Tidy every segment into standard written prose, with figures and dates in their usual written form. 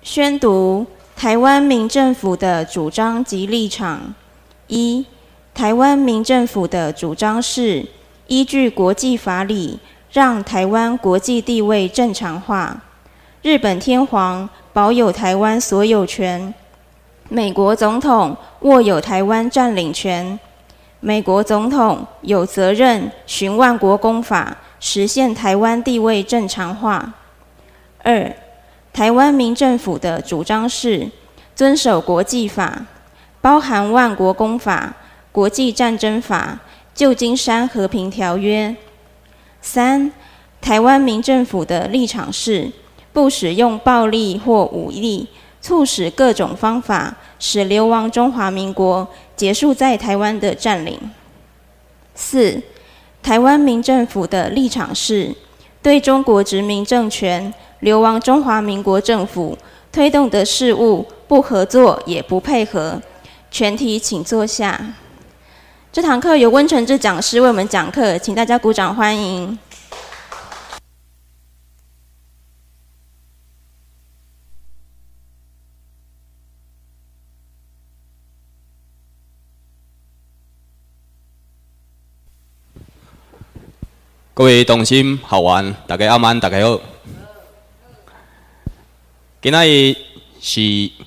宣读台湾民政府的主张及立场。一、台湾民政府的主张是依据国际法理，让台湾国际地位正常化。日本天皇保有台湾所有权，美国总统握有台湾占领权。美国总统有责任循万国公法，实现台湾地位正常化。二、台湾民政府的主张是遵守国际法，包含万国公法、国际战争法、旧金山和平条约。三、台湾民政府的立场是不使用暴力或武力，促使各种方法使流亡中华民国结束在台湾的占领。四、台湾民政府的立场是对中国殖民政权、流亡中华民国政府推动的事务不合作也不配合。全体请坐下。这堂课由温承志讲师为我们讲课，请大家鼓掌欢迎。 各位同心学员，大家晚安，大家好。今仔日是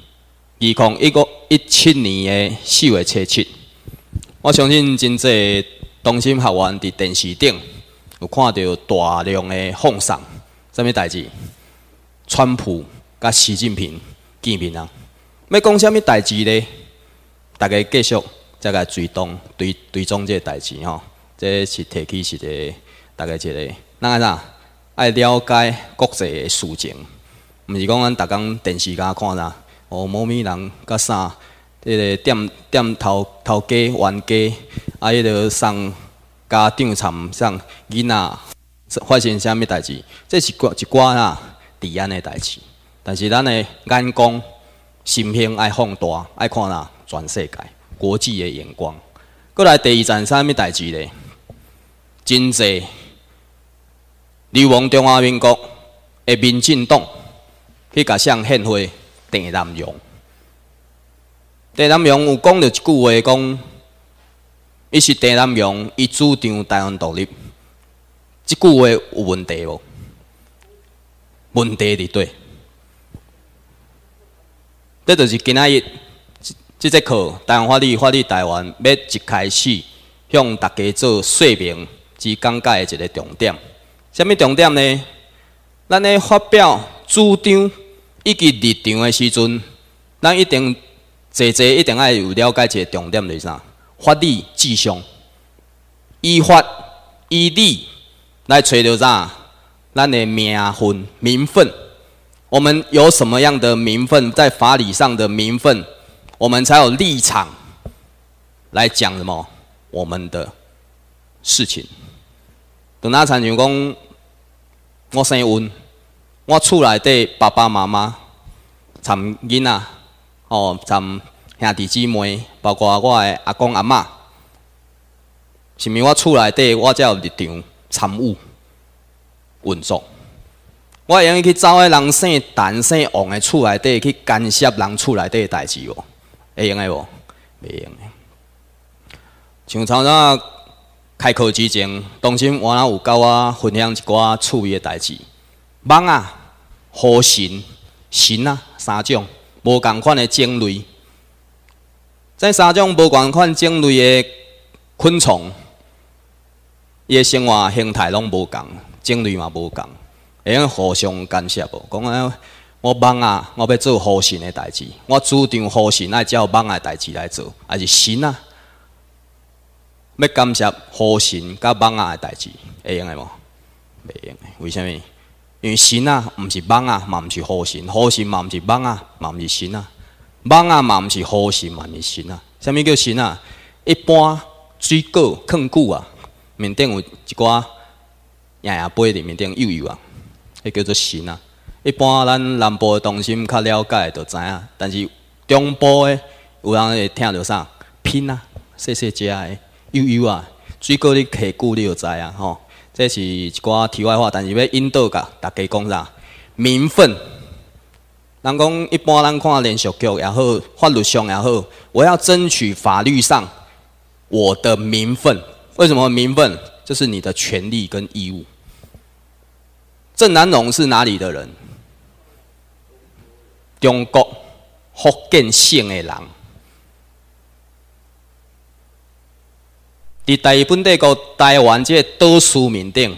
2017年的4月7日。我相信真侪同心学员伫电视顶有看到大量的放送，什么代志？川普甲习近平见面啊！要讲什么代志呢？大家继续再来追踪这个代志吼。这是提起是一个。大概一个，咱安怎爱了解国际的事情，毋是讲咱逐工电视甲看啥，哦，某咪人甲啥，迄个店头家、冤家，迄个送家长参送囡仔，发生啥物代志？这是一寡治安的代志。但是咱的眼光、心胸爱放大，爱看全世界国际的眼光。过来第二站啥物代志咧？真济。流亡中华民国的民进党去甲向献花郑南榕。郑南榕有讲到一句话，讲伊是郑南榕，伊主张台湾独立。这句话有问题无？问题伫对。这就是今仔日这节课台湾法律台湾要一开始向大家做说明及讲解的一个重点。什么重点呢？咱咧发表主张以及立场的时阵，咱一定一定爱有了解一个重点就是啥？法理至上，依法依理来找到啥？咱的名分、名分。我们有什么样的名分，在法理上的名分，我们才有立场来讲什么我们的事情。就那亲像讲。我生阮，我厝内底爸爸妈妈参囡仔，参兄弟姊妹，包括我的阿公阿嬷，是毋是我厝内底我才有立场参与运作？我会用去走喺人姓陈姓王的厝内底去干涉人厝内底的代志无？会用的无？袂用的。像头仔。开课之前，当心我有甲我分享一寡趣味的代志。蠓啊、河神、神啊三种无共款的种类。这三种无共款种类的昆虫，伊的生活形态拢无共，种类嘛无共，会用互相干涉无？讲我蠓啊，我要做河神的代志，我主张河神爱照蠓的代志来做，还是神啊？要干涉河神甲蠓仔的代志，会用的无？袂用的。为什么？因为神啊，毋是蠓仔，嘛毋是河神；河神嘛毋是蠓仔，嘛毋是神啊；蠓仔嘛毋是河神，嘛毋是神啊。啥物叫神啊？一般水果藏久啊，面顶有一寡硬硬杯伫面顶幼幼啊，迄叫做神啊。一般咱南部的同心较了解就知影，但是中部的有人会听到啥品啊，细细只的。悠悠啊，水果你摕久你就知啊，吼。这是一寡题外话，但是要引导甲大家讲啥？名分， 人讲一般咱看连续剧也好，法律上也好，我要争取法律上我的名分。为什么名分？就是你的权利跟义务。郑南榕是哪里的人？中国福建省的人。伫大日本帝国台湾这个岛屿面顶，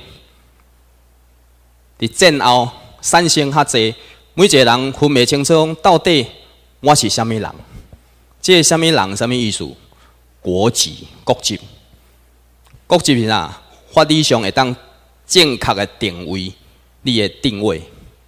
伫战后产生较济，每一个人分袂清楚讲到底我是啥物人。这个啥物人啥物意思？国籍、国籍。国籍是啥？法理上会当正确的定位你的定位。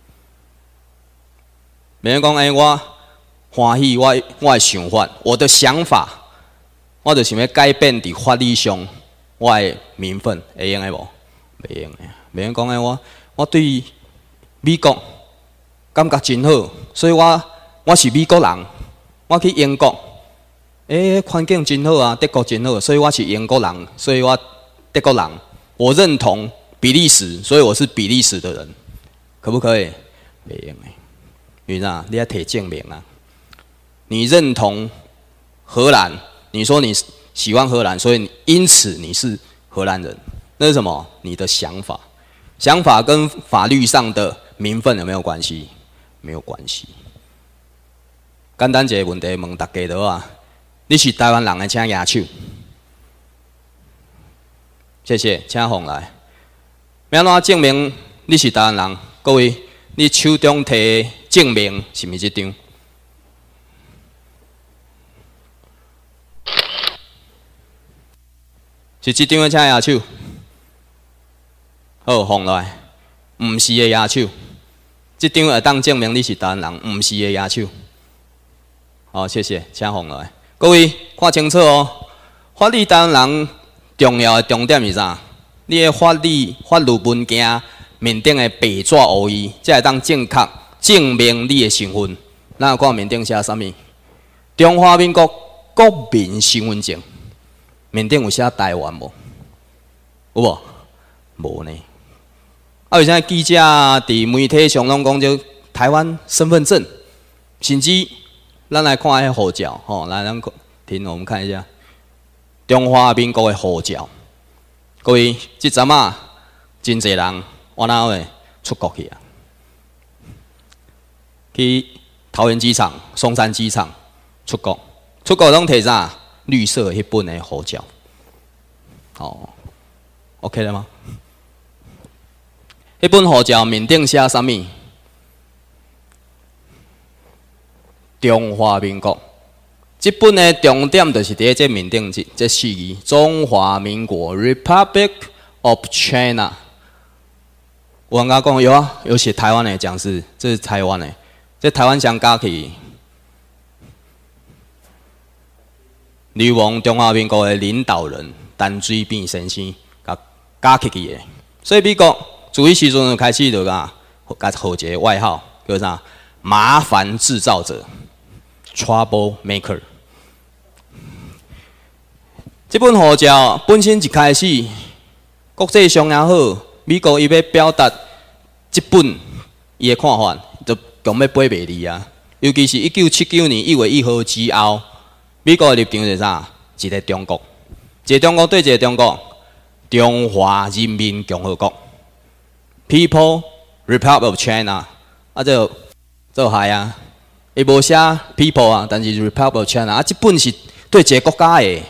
免讲我欢喜我的想法，我的想法。我就想要改变伫法律上我的名分，会用的无？袂用的。袂用讲的我对美国感觉真好，所以我是美国人。我去英国，环境真好啊，德国真好，所以我是英国人，所以我德国人。我认同比利时，所以我是比利时的人，可不可以？袂用的。因为啥？你要摕证明啊！你认同荷兰。你说你喜欢荷兰，所以因此你是荷兰人，那是什么？你的想法，想法跟法律上的名分有没有关系？没有关系。简单一个问题问大家就好，你是台湾人的，请举手。谢谢，请放来。要怎证明你是台湾人？各位，你手中摕证明是毋是这张？是这张的，请举手。好，放落来。毋是的举手。这张会当证明你是台湾人，毋是的举手。好，谢谢，请放落来。各位看清楚哦，法律台湾人重要的重点是啥？你的法律文件面顶的白纸黑字，才会当正确证明你的身份。咱有看面顶写啥物？中华民国国民身份证。面顶有写台湾无？有无？无呢。为啥记者伫媒体上拢讲就台湾身份证，甚至咱来看迄护照，来咱停，我们看一下中华民国的护照。各位，即阵啊，真侪人我哪会出国去啊？去桃园机场、松山机场出国拢摕啥？绿色迄本的护照，OK 了吗？迄本护照面顶写啥物？中华民国。这本的重点就是伫这面顶这4字：中华民国 Republic of China。有人甲讲有啊，有写台湾的讲是，这是台湾的，这台湾乡加去。流亡中华民国的领导人陈水扁先生加起去的，所以美国自迄时阵就开始就甲号一个外号叫啥？麻烦制造者 （Trouble Maker）。这本护照本身一开始，国际上也好，美国伊要表达这本伊的看法，就讲要背袂离啊。尤其是1979年1月1号之后。美国的立场是啥？一个中国，一个中国对一个中国，中华人民共和国 （People Republic of China）。这害啊！伊无写 People 啊，但是 Republic of China 啊，这本是对一个国家的。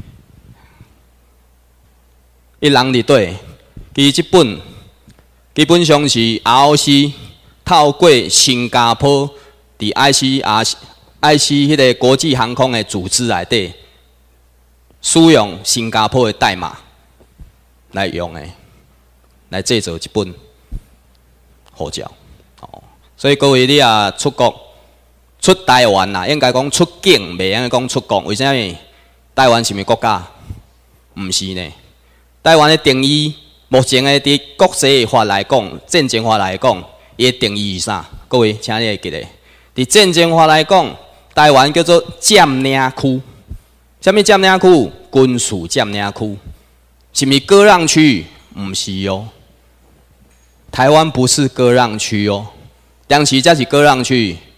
伊人伫对，其实这本基本上是 ROC 透过新加坡伫 IC 迄个国际航空的组织内底，使用新加坡的代码来用的，来制作一本护照。所以各位你啊出国出台湾啦，应该讲出境，袂应该讲出国。为什么？台湾是毋是国家？毋是呢。台湾的定义，目前的伫国际法来讲，战争法来讲，伊的定义是啥？各位，请你会记得。伫战争法来讲，台湾叫做占领区。什么占领区？军事占领区。是毋是割让区？毋是哦。台湾不是割让区哦。当时才是割让区。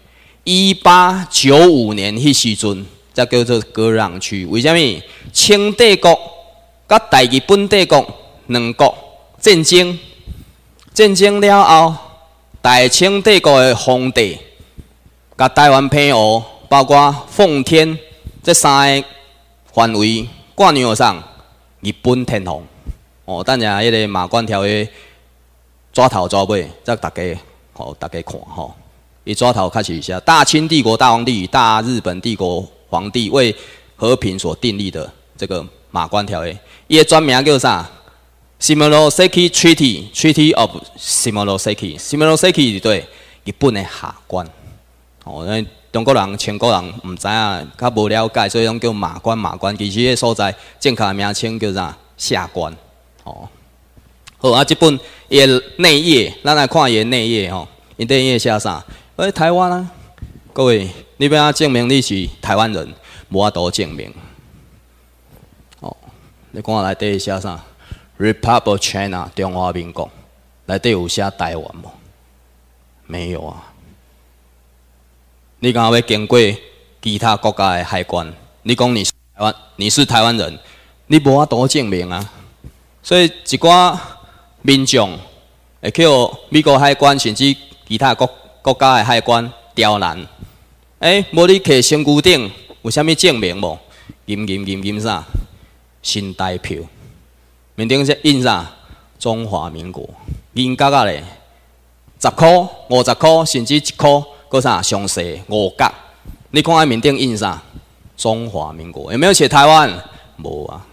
1895年迄时阵，才叫做割让区。为什么？清帝国甲大日本帝国两国战争，战争了后，大清帝国的皇帝甲台湾平湖，包括奉天这三个范围挂让上日本天皇。哦，等下迄个马关条约抓头抓尾，再大家大家看吼。伊抓头开始写大清帝国大皇帝与大日本帝国皇帝为和平所订立的这个马关条约，伊的全名叫啥 ？Shimonoseki Treaty of Shimonoseki 对日本的下关。哦，因为中国人、清国人唔知影，较无了解，所以拢叫马关。其实迄所在正确的名称叫啥？下关。哦，好啊，这本伊的内页，咱来看伊的内页吼。伊内页写啥？台湾啊，各位，你要证明你是台湾人，无法度证明。哦，你看内底写啥 ？Republic of China 中华民国，内底有写台湾无？没有啊。你刚要经过其他国家的海关，你讲你是台湾人，你无法度证明啊。所以一寡民众会去美国海关，甚至其他国家的海关刁难。无你摕身躯顶有啥物证明无？印啥？新台票，面顶说印啥？中华民国，银角仔咧，10块、50块，甚至1块，搁啥上细5角？你看下面顶印啥？中华民国，有没有写台湾？无啊。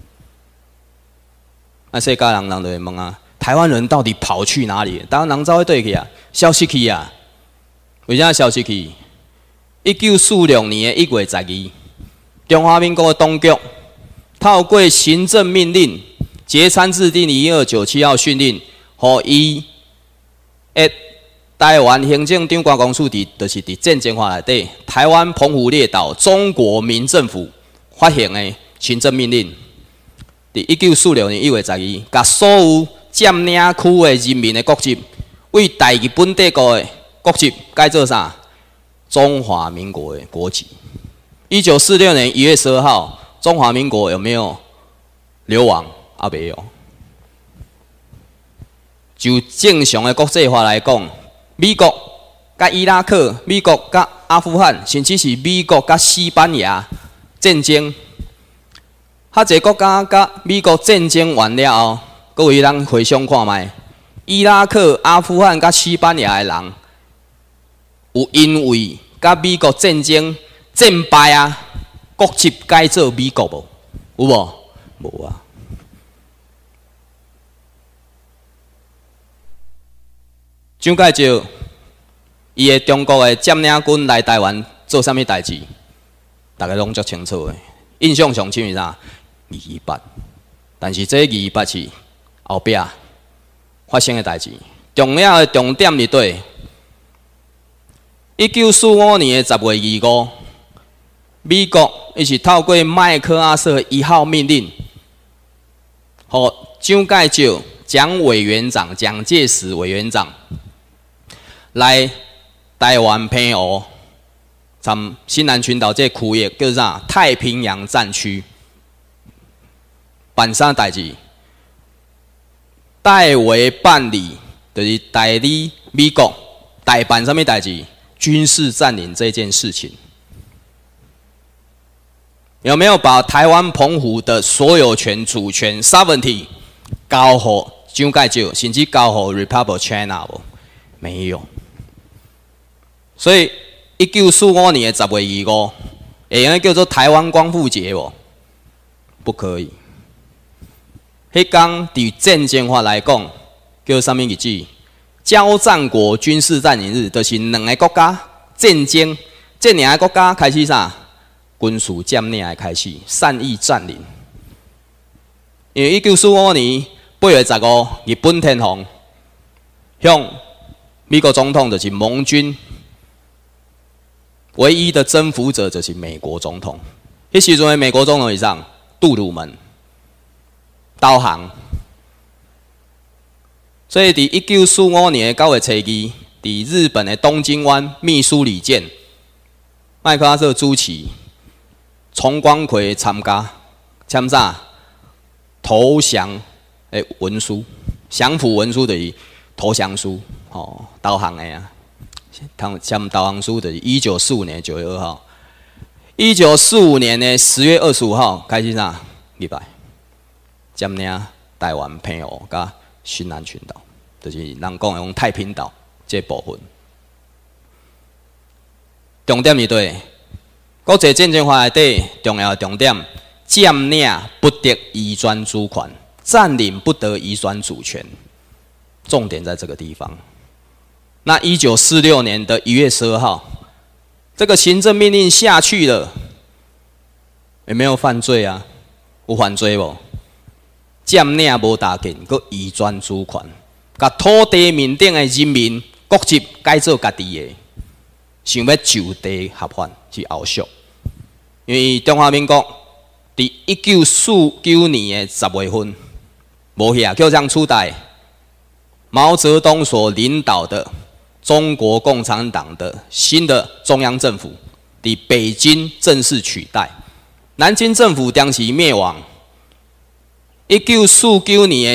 世界人就会问啊，台湾人到底跑去哪里？台湾人走去对去啊，消失去啊？为啥消失去？1946年1月12日，中华民国的当局透过行政命令，节参制定0297号训令，予伊台湾行政长官公署就是伫战争法内底，台湾澎湖列岛中国民政府发行的行政命令。伫1946年1月12日，甲所有占领区的人民的国籍，为大日本帝国的国籍改做啥？中华民国的国籍。1946年1月12号，中华民国有没有流亡？没有。就正常的国际法来讲，美国甲伊拉克、美国甲阿富汗，甚至是美国甲西班牙战争。较侪国家甲美国战争完了后，各位咱回想看卖，伊拉克、阿富汗甲西班牙的人，有因为甲美国战争战败啊，国籍改做美国无？有无？无啊。蒋介石，伊的中国的占领军来台湾做啥物代志？大家拢足清楚的，印象上深是啥？228，但是这228是后壁发生的代志。重要的重点伫对，1945年的10月25，美国伊是透过麦克阿瑟1号命令，予蒋介石、蒋介石委员长来台湾平湖，参新南群岛这区域叫啥？太平洋战区。办啥代志？代为办理，就是代理美国代办什么代志？军事占领这件事情，有没有把台湾澎湖的所有权、主权 （sovereignty） 交予蒋介石，甚至交予 Republic of China 无？没有。所以1945年的10月25，会用叫做台湾光复节无？不可以。迄天伫战争法来讲，叫啥物日子？交战国军事占领日，就是两个国家战争，这两个国家开始啥？军事占领的开始，善意占领。因为1945年8月15，日本天皇向美国总统就是盟军唯一的征服者，就是美国总统。迄时阵的美国总统是啥？杜鲁门。导航，所以伫1945年9月初2，伫日本的东京湾密苏里舰麦克阿瑟主持，丛光奎参加，签啥？投降的文书，降服文书就是投降书，哦，投降的啊，签投降书就是1945年9月2号，1945年的10月25号开始啥？入来占领台湾澎湖甲新南群岛，就是人讲的用太平岛这部分。重点是对国际战争法内底重要的重点，占领不得移转主权，占领不得移转主权，重点在这个地方。那1946年的1月12号，这个行政命令下去了，有没有犯罪啊？有犯罪无？占领无打紧，佮移转主权，甲土地面顶的人民国籍改做家己的。想要就地合法是后续，因为中华民国伫1949年的10月份，无去啊，就这样取代毛泽东所领导的中国共产党的新的中央政府，伫北京正式取代。南京政府当时灭亡。1949年的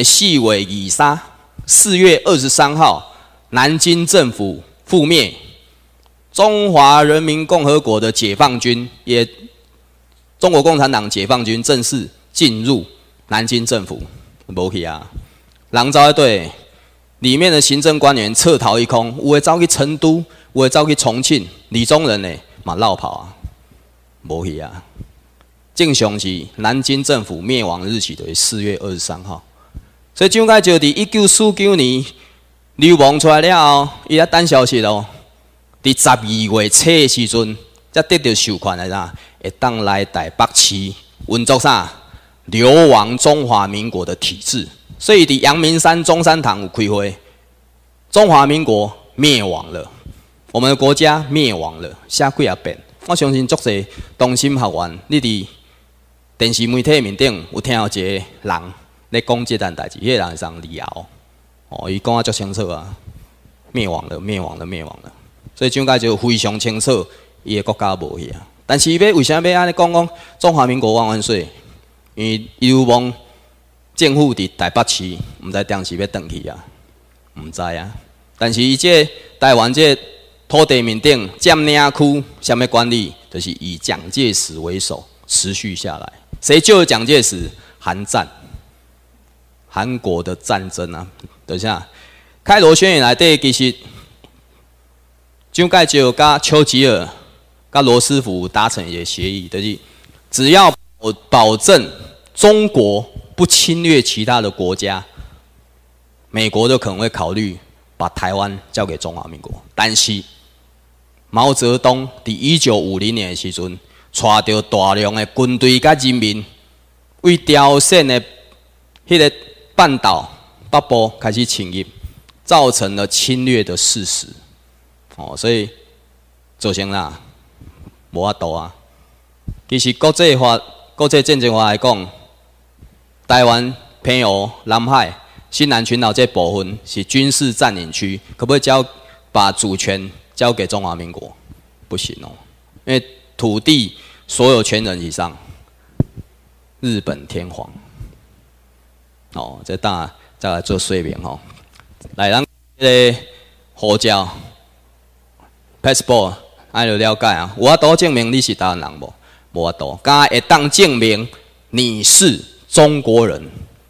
4月23号，南京政府覆灭。中华人民共和国的解放军也，中国共产党解放军正式进入南京政府，无去啊，人走一队，里面的行政官员撤逃一空，有的走去成都，有的走去重庆，李宗仁呢嘛绕跑啊，无去啊。正常是南京政府灭亡日期就是4月23号，所以蒋介石伫1949年流亡出来了后，伊咧等消息咯。伫12月初的时阵，才得到授权来啥，会当来台北市运作啥流亡中华民国的体制。所以伫阳明山中山堂有开会，中华民国灭亡了，我们的国家灭亡了，写几啊遍。我相信足侪同心学员，你伫电视媒体面顶有听到一个人咧讲这件代志，迄个人是上李敖，哦，伊讲啊足清楚啊，灭亡了，灭亡了，灭亡了。所以蒋介石非常清楚，伊个国家无去啊。但是伊为什么要安尼讲中华民国万万岁？因为流亡政府伫台北市，毋知当时要转去啊，毋知啊。但是伊这台湾这土地面顶占领区，什么管理，就是以蒋介石为首持续下来。谁救了蒋介石？韩战，韩国的战争啊。等一下，开罗宣言内底其实。蒋介石甲丘吉尔、甲罗斯福达成一个协议，就是只要保证中国不侵略其他的国家，美国就可能会考虑把台湾交给中华民国。但是毛泽东伫1950年的时阵，带着大量的军队甲人民，为朝鲜的迄个半岛北部开始侵入，造成了侵略的事实。哦，所以造成啦，无法度啊。其实国际法、国际战争法来讲，台湾、澎湖、南海、新南群岛这部分是军事占领区，可不可以把主权交给中华民国？不行哦，因为土地所有权人以上，日本天皇。哦，这当然再来做说明吼。来，咱这个护照。passport， 爱就了解啊。有法度证明你是台湾人无？无法度。敢会当证明你是中国人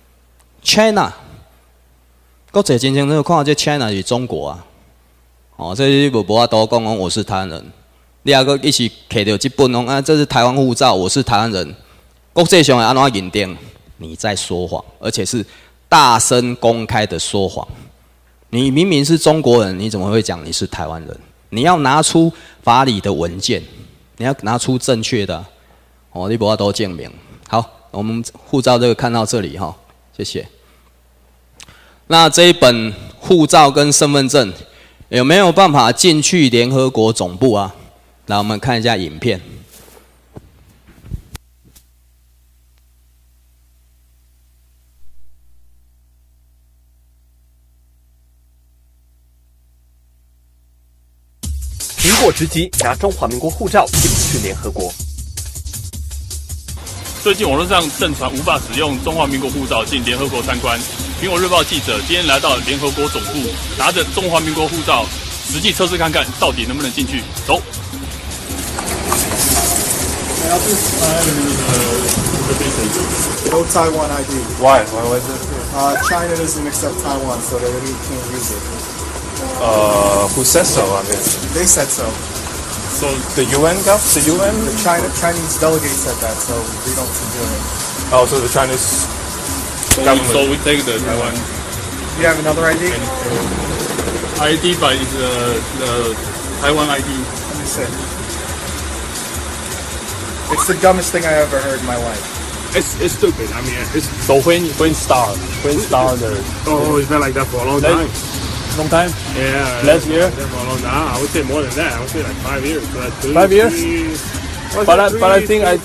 ？China， 国际真正都看到这 China 是中国啊。哦，所以你无法度讲我是台湾人。你还个一起摕到这本啊，这是台湾护照，我是台湾人。国际上会安怎认定？你在说谎，而且是大声公开的说谎。你明明是中国人，你怎么会讲你是台湾人？你要拿出法理的文件，你要拿出正确的哦，你不要都证明。好，我们护照这个看到这里哈，谢谢。那这一本护照跟身份证有没有办法进去联合国总部啊？来，我们看一下影片。 苹过之机，拿中华民国护照进不去联合国。 最近网络上盛传无法使用中华民国护照进联合国参观。苹果日报记者今天来到联合国总部，拿着中华民国护照，实际测试看看到底能不能进去。走。 No Taiwan ID. Why? Why was it? China doesn't accept Taiwan, so they really can't use it. Who says so? I mean, They said so. so the UN got the UN. The Chinese delegate said that, so we don't do it. Oh, so the Chinese government. So we take the Taiwan You have another ID? ID, but it's the Taiwan ID. Let me see. It's the dumbest thing I ever heard in my life. It's stupid. I mean, it's So when start the it's been like that for a long time. long time? Yeah, Last year? For a long time. I would say more than that. I would say like 5 years. So that's 5 years? But I think I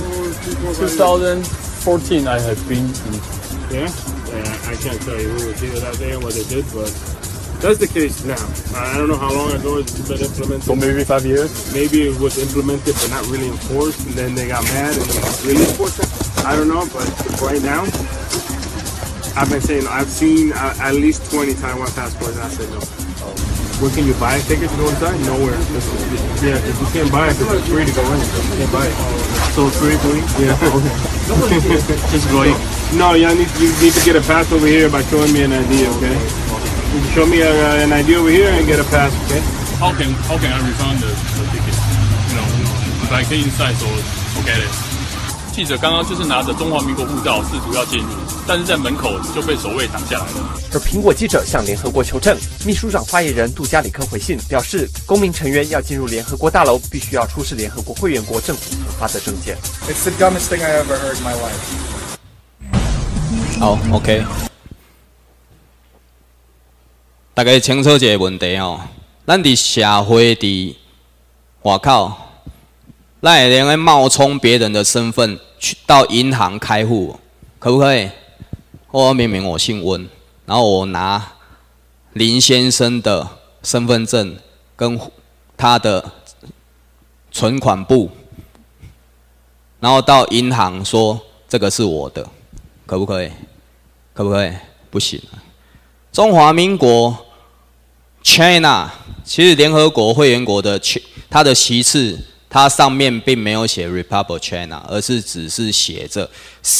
2014 I have been in. Yeah, I can't tell you who was here that day and what they did, but that's the case now. I don't know how long ago it's been implemented. So maybe 5 years. Maybe it was implemented but not really enforced, and then they got mad and they really enforced it. I don't know, but right now, I've been saying I've seen at least 20 Taiwan passports, and I said no. Where can you buy tickets to go inside? Nowhere. Yeah, if you can't buy it, it's free to go in. You can't buy it. So it's free to leave? Yeah. Okay. Just go in. No, you need to get a pass over here by showing me an ID, okay? You can show me an ID over here and get a pass, okay? How can I refund the ticket? If I get inside, so forget it. 记者刚刚就是拿着中华民国护照试图要进入，但是在门口就被守卫挡下来了。 而苹果记者向联合国求证，秘书长发言人杜加里克回信表示，公民成员要进入联合国大楼，必须要出示联合国会员国政府核发的证件。 It's the dumbest thing I ever heard in my life. 好 ，OK。大家清楚一个问题哦，咱伫社会伫外口，咱会用冒充别人的身份去到银行开户，可不可以？我明明我姓温，然后我拿林先生的身份证跟他的存款簿，然后到银行说这个是我的，可不可以？可不可以？不行。中华民国 China 其实联合国会员国的它的旗帜，它上面并没有写 Republic China， 而是只是写着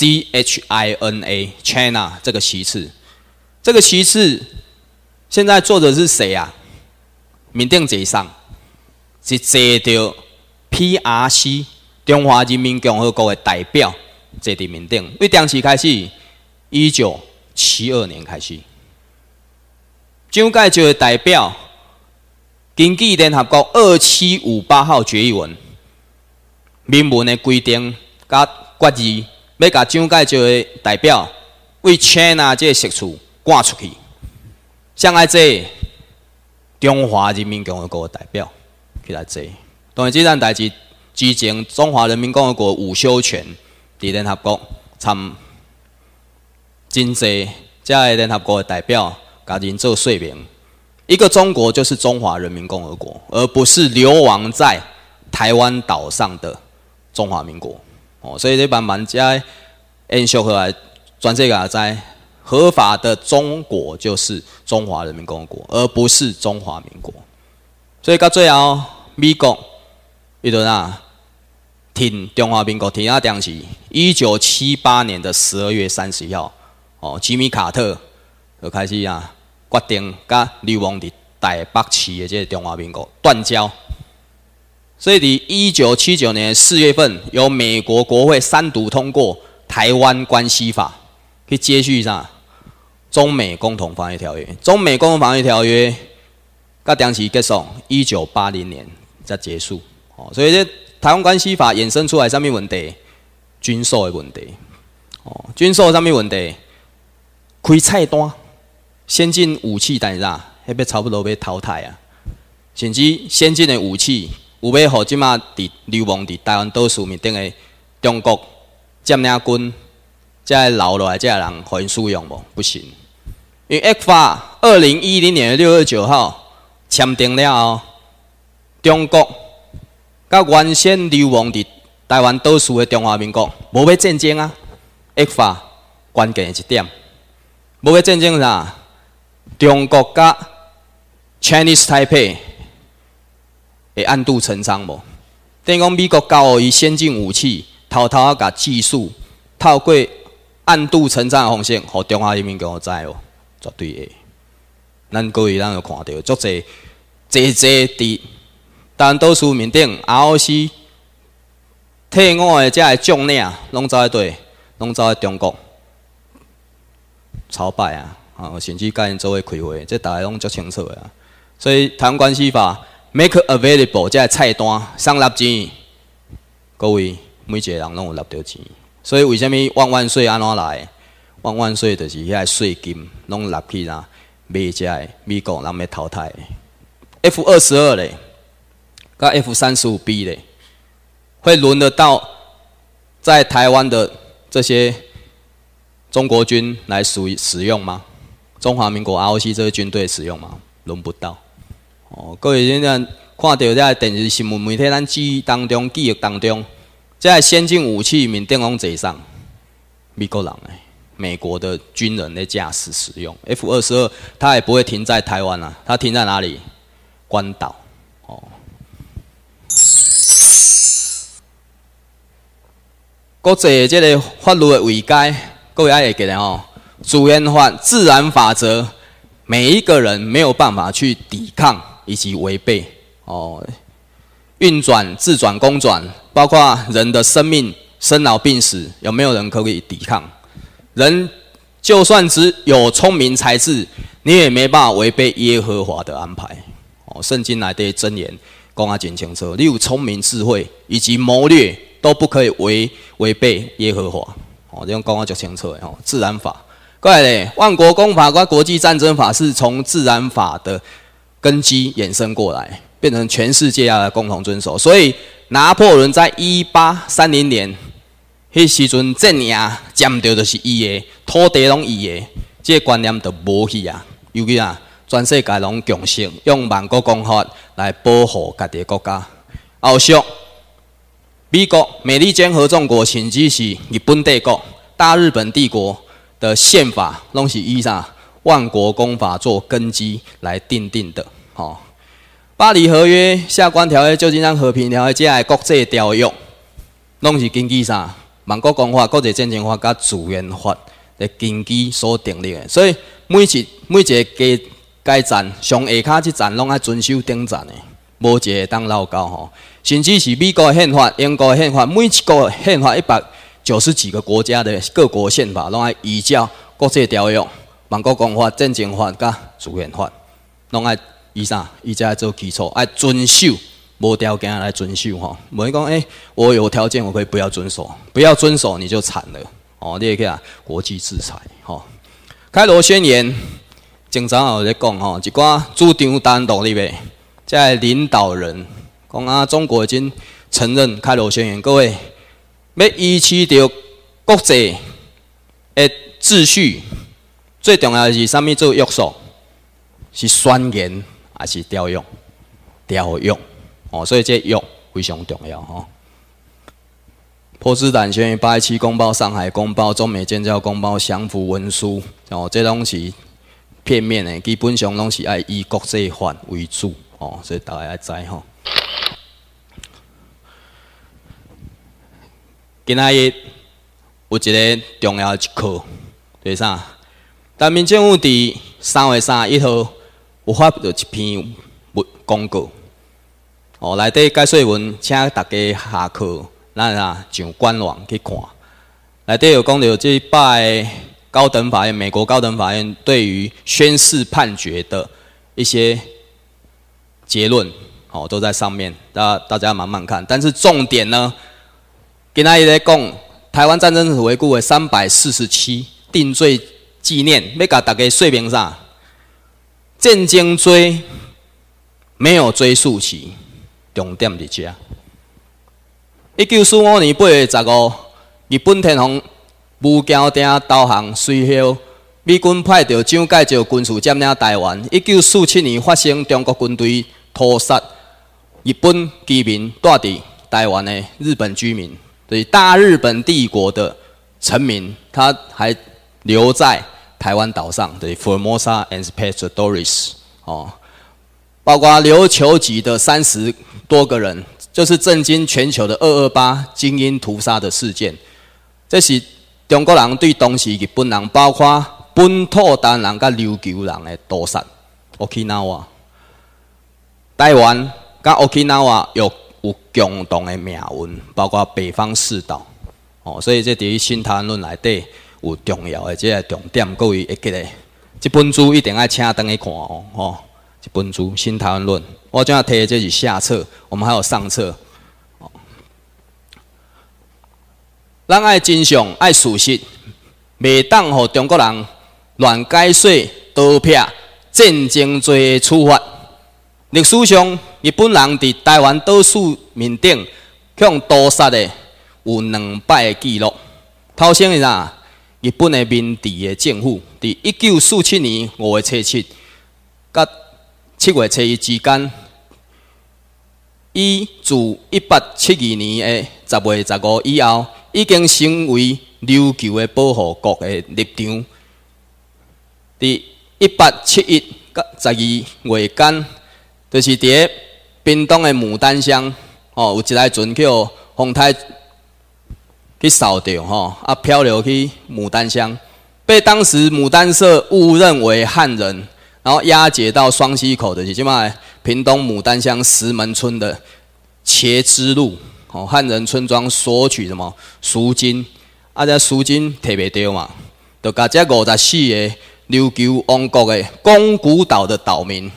CHINA China 这个旗帜。这个旗帜现在坐的是谁啊？面顶坐上是坐着 PRC 中华人民共和国的代表坐伫面顶。为当时开始，1972年开始。蒋介石的代表根据联合国2758号决议文明文的规定，甲决议要甲蒋介石的代表为 China 这个食处赶出去，像爱坐中华人民共和国的代表起来坐。当然，这件代志之前，中华人民共和国午休权伫联合国参真济这个联合国的代表。甲人做说明，一个中国就是中华人民共和国，而不是流亡在台湾岛上的中华民国。哦，所以你慢慢在延续下来，全世界知合法的中国就是中华人民共和国，而不是中华民国。所以到最后，美国伊就停中华民国停啊，当时1978年的12月30号，哦，吉米卡特就开始决定甲流亡伫台北市的这个中华民国断交，所以伫1979年4月份，由美国国会3读通过《台湾关系法》，去接续中美共同防御条约。中美共同防御条约甲当时结束，1980年才结束。哦，所以这《台湾关系法》衍生出来什么问题？军售的问题。哦，军售什么问题？开菜单。先进武器，但是迄要差不多要淘汰啊，甚至先进的武器有要互即马伫流亡伫台湾岛屿面顶的中国占领军，才留落来这个人互因使用无？不行，因为 ECFA 2010年6月9号签订了后， 中国甲原先流亡伫台湾岛屿的中华民国，无要战争啊！恶化关键的一点，无要战争啥？中国甲 Chinese Taipei 会暗度陈仓无？等于讲美国交予伊先进武器，偷偷甲技术透过暗度陈仓的方式，互中华人民共和国知哦，绝对会。咱各位咱有看到，足侪伫台湾岛屿面顶 ROC 退伍的遮个将领，拢走喺对，拢走喺中国朝拜啊！甚至甲因做伙开会，这大家拢足清楚的啊。所以台湾关系法 make available 这个菜单上纳钱，各位每一个人拢有纳到钱。所以为什么万万税安怎来？万万税就是遐税金拢纳去啦，买遮个美国人要淘汰的 F-22咧，甲 F-35B 咧。会轮得到在台湾的这些中国军来使用吗？中华民国 ROC 这些军队使用吗？轮不到。哦，各位现在看到在电视新闻媒体咱记忆当中，在先进武器面顶拢坐上美国人诶，美国的军人在驾驶使用 F-22，它也不会停在台湾啊，它停在哪里？关岛。哦。国际这个法律的位阶，各位会记得吼，自然法、自然法则，每一个人没有办法去抵抗以及违背哦。运转、自转、公转，包括人的生命、生老病死，有没有人可以抵抗？人就算只有聪明才智，你也没办法违背耶和华的安排。哦，圣经内底箴言讲啊真清楚，你有聪明智慧以及谋略。都不可以违背耶和华，哦，这样讲啊就清楚的吼。自然法，过来咧，万国公法跟国际战争法是从自然法的根基衍生过来，变成全世界要来共同遵守。所以拿破仑在1830年，迄时阵镇压占到就是伊的土地拢伊的，这个观念就无去啊。尤其啊，全世界拢共识用万国公法来保护家己的国家。后续。美国、美利坚合众国，甚至是日本帝国、大日本帝国的宪法，拢是以啥万国公法做根基来订定的。哦，巴黎合约、下关条约、旧金山和平条约这些国际条约，拢是根据啥万国公法、国际战争法甲自然法的根基所订立的。所以每一个该站上下骹这站，拢爱遵守顶站的，无一个当漏交吼。甚至是美国的宪法、英国的宪法，每一个宪法190几个国家的各国宪法，拢爱依照国际条约、万国公法、战争法甲自然法，拢爱以啥？以这做基础，爱遵守，无条件来遵守吼。无你讲，我有条件我可以不要遵守，不要遵守你就惨了哦，你也可以啊，国际制裁吼。开罗宣言，经常有咧讲吼，一寡主张单独立的，在领导人。讲啊，中国已经承认开罗宣言，各位要依持着国际的秩序，最重要的是啥物做约束？是宣言还是条约？条约哦，所以这约非常重要吼。波茨坦宣言、817公报、上海公报、中美建交公报、降服文书哦，这拢是片面的，基本上拢是爱以国际法为主哦，所以大家要知吼。今仔日有一个重要的一课，就是啥？台民政府伫3月31号有发表一篇公告，哦，内底解说文，请大家下课，咱上官网去看。内底有讲到这摆高等法院，美国高等法院对于宣誓判决的一些结论，哦，都在上面，大家慢慢看。但是重点呢？今仔日咧讲台湾战争史回顾的347定罪纪念，要甲大家说明啥？战争罪没有追溯期，重点伫遮。1945年8月15，日本天皇武桥町投降，随后美军派着蒋介石军事占领台湾。1947年发生中国军队屠杀日本居民住伫台湾的日本居民，就是大日本帝国的臣民，他还留在台湾岛上，对 Formosa and Pescadores 哦，包括琉球籍的30多个人，就是震惊全球的228精英屠杀的事件。这是中国人对当时日本人，包括本土丹人甲琉球人的屠杀。Okinawa、台湾甲 Okinawa 有共同的命运，包括北方四岛。哦，所以这伫新台湾论内底有重要的这个重点，各位会记得。这本书一定要请回去看哦。哦，这本书《新台湾论》，我今仔摕的这是下册，我们还有上册。哦，咱爱真相，爱事实，袂当互中国人乱解说、刀片、战争罪处罚。历史上，日本人伫台湾岛屿面顶向屠杀的有2摆的记录。头先是啥？日本的明治的政府，伫1947年5月初7甲7月初1之间，以自1872年的10月15以后，已经成为琉球的保护国的立场。伫1871甲12月间，就是伫屏东的牡丹乡，哦，有一台船叫风台去扫掉，吼，啊漂流去牡丹乡，被当时牡丹社误认为汉人，然后押解到双溪口的，即卖屏东牡丹乡石门村的茄之路，哦，汉人村庄索取什么赎金，啊，这赎金摕袂到嘛，就甲这54个琉球王国的宫古岛的岛民，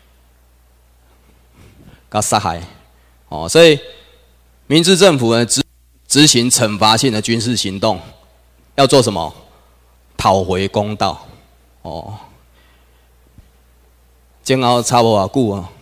甲杀害，哦，所以明治政府呢执行惩罚性的军事行动，要做什么？讨回公道。哦，前后差不多久啊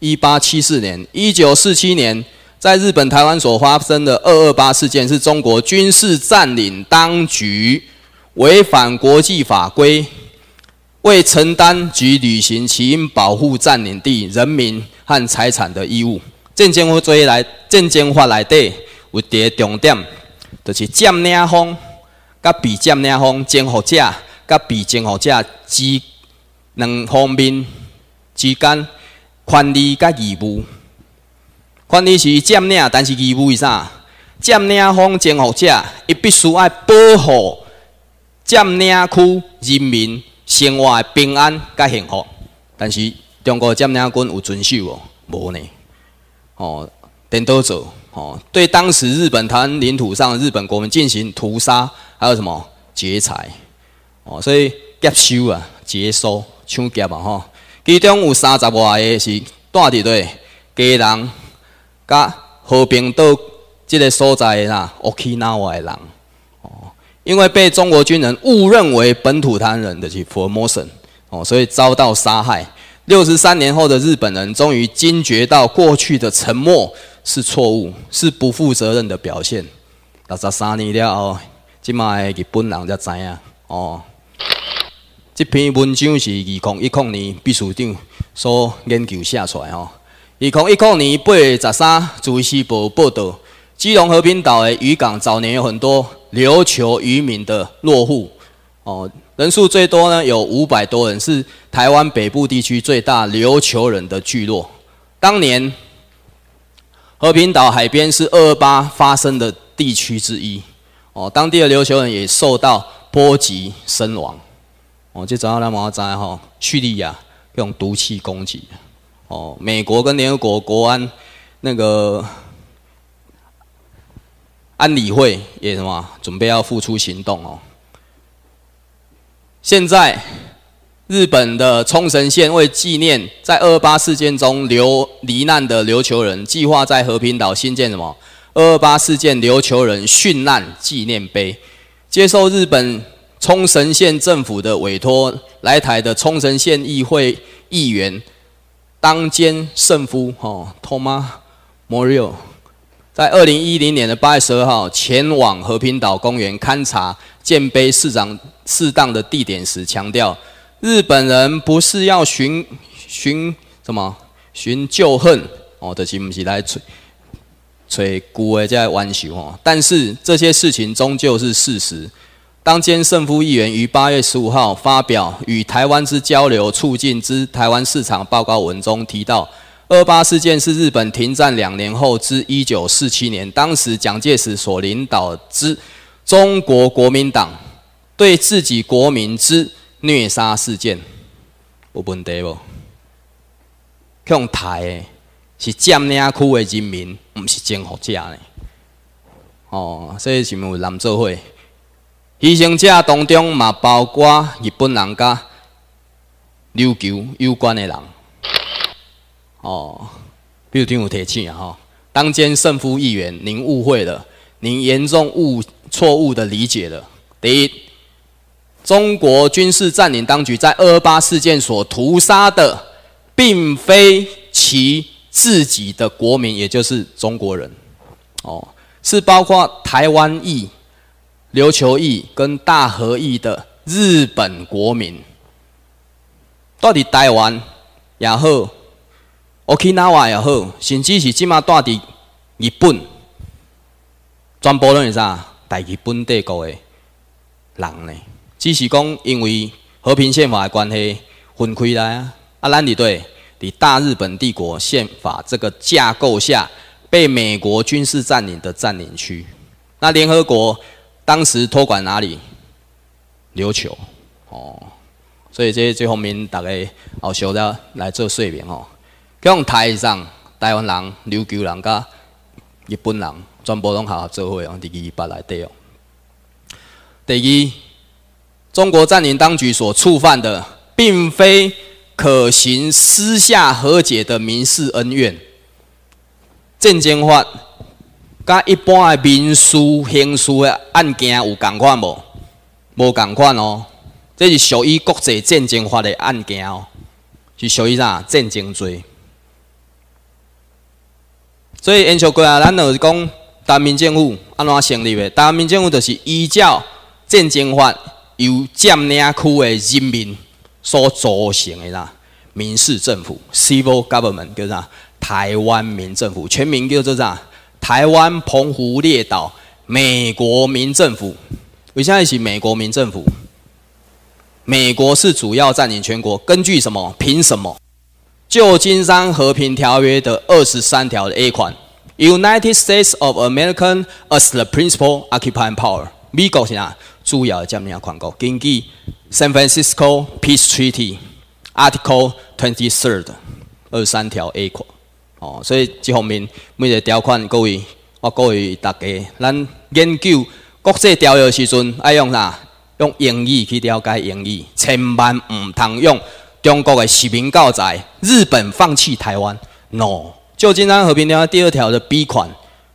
？1874年、1947年，在日本台湾所发生的228事件，是中国军事占领当局违反国际法规，未承担及履行其应保护占领地人民和财产的义务。战争法内底有一个重点，就是占领方甲被占领方、征服者甲被征服者之两方面之间权利甲义务。权利是占领，但是义务是啥？占领方、征服者，伊必须要保护占领区人民生活的平安甲幸福。但是中国占领军有遵守哦？无呢？哦，颠倒做。哦，对当时日本台湾领土上的日本国民进行屠杀，还有什么劫财？哦，所以劫收啊、劫收、抢劫啊，吼，其中有30外个是住伫对家人，甲和平岛这个所在的啦，Okinawa的人，哦，因为被中国军人误认为本土台湾人的是 Formosan， 哦，所以遭到杀害。63年后的日本人终于惊觉到过去的沉默是错误，是不负责任的表现。63年了后，即卖日本人才知影哦。这篇文章是2010年秘书长所研究写出来哦。2010年8月13日，自由时报报道，基隆和平岛的渔港早年有很多琉球渔民的落户哦。人数最多呢，有500多人，是台湾北部地区最大琉球人的聚落。当年和平岛海边是228发生的地区之一，哦，当地的琉球人也受到波及身亡。哦，这早上咱嘛知吼，叙利亚用毒气攻击，哦，美国跟联合国国安那个安理会也什么准备要付出行动哦。现在，日本的冲绳县为纪念在228事件中罹难的琉球人，计划在和平岛新建什么228事件琉球人殉难纪念碑。接受日本冲绳县政府的委托，来台的冲绳县议会议员当间胜夫Thomas Morio， 在2010年的8月12号前往和平岛公园勘察建碑适当的地点时，强调日本人不是要寻旧恨， 哦，就是不是来找旧的在玩笑哦。但是这些事情终究是事实。当兼胜夫议员于8月15号发表《与台湾之交流促进之台湾市场报告文》中提到，28事件是日本停战2年后之1947年，当时蒋介石所领导之中国国民党对自己国民之虐杀事件，有问题无？用台的是占领区的人民，不是征服者呢。哦，所以是毋有南做伙？牺牲者当中嘛包括日本人甲琉球有关的人。哦，比如挺有提醒啊哈。当兼胜夫议员，您误会了，您严重错误的理解了。第一，中国军事占领当局在228事件所屠杀的，并非其自己的国民，也就是中国人。哦，是包括台湾裔、琉球裔跟大和裔的日本国民。到底台湾也好，Okinawa 也好，甚至是即马住伫日本，全部拢是啥？大日本帝国的人呢？只是讲因为和平宪法的关系分开来啊。啊，咱伫大日本帝国宪法这个架构下，被美国军事占领的占领区。那联合国当时托管哪里？琉球。哦，所以这方面大家后续了来做说明哦。用台上台湾人、琉球人甲日本人，全部拢合做伙哦，伫228内底哦。第二，中国占领当局所触犯的，并非可行私下和解的民事恩怨。战争法甲一般的民事、刑事的案件有共款无？无共款哦。这是属于国际战争法的案件哦，是属于啥？战争罪。所以，延续过来，咱就是讲，台湾民政府安怎成立的？台湾民政府就是依照战争法由占领区的人民所组成的啦，民事政府 （civil government） 叫啥？台湾民政府，全名叫做啥？台湾澎湖列岛美国民政府。为啥是美国民政府？美国是主要占领全国，根据什么？凭什么？旧金山和平条约的23条的 A 款 ，United States of America as the principal occupying power。美国是啥？主要的占领权国。根据 San Francisco Peace Treaty Article 23条 A 款。哦，所以这方面每个条款，各位我鼓励大家，咱研究国际条约的时阵，爱用啥？用英语去了解英语，千万唔通用中国的实名告载，日本放弃台湾 ，no。旧金山和平条约第2条的 B 款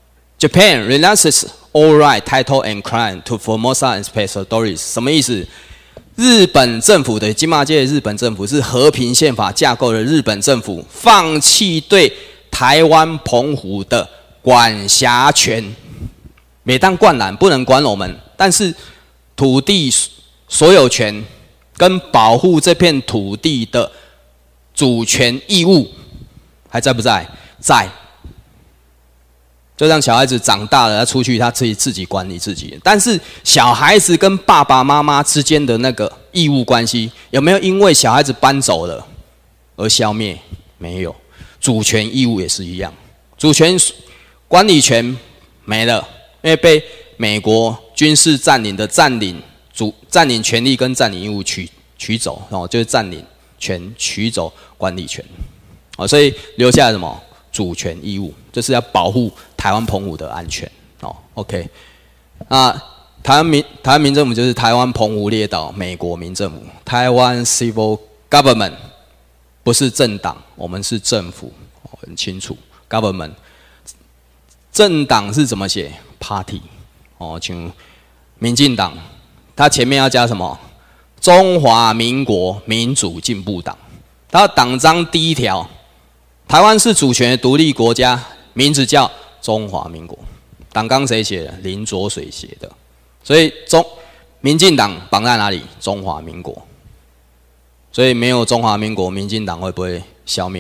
，Japan renounces all right, title and claim to Formosa and Special Territories， 什么意思？日本政府的金马界日本政府是和平宪法架构的日本政府，放弃对台湾澎湖的管辖权，每当灌篮不能管我们，但是土地所有权跟保护这片土地的主权义务还在不在？在。就让小孩子长大了，他出去他自己管理自己。但是小孩子跟爸爸妈妈之间的那个义务关系，有没有因为小孩子搬走了而消灭？没有。主权义务也是一样，主权管理权没了，因为被美国军事占领的占领权利跟占领义务取走，哦，就是占领权取走管理权，哦，所以留下来什么主权义务，就是要保护台湾澎湖的安全，哦 ，OK， 那台湾民政府就是台湾澎湖列岛美国民政府，台湾 Civil Government 不是政党，我们是政府，哦，很清楚 ，Government 政党是怎么写 ？Party。哦，像民进党，它前面要加什么？中华民国民主进步党。它党章第1条，台湾是主权独立国家，名字叫中华民国。党纲谁写的？林濁水写的。所以民进党绑在哪里？中华民国。所以没有中华民国，民进党会不会消灭？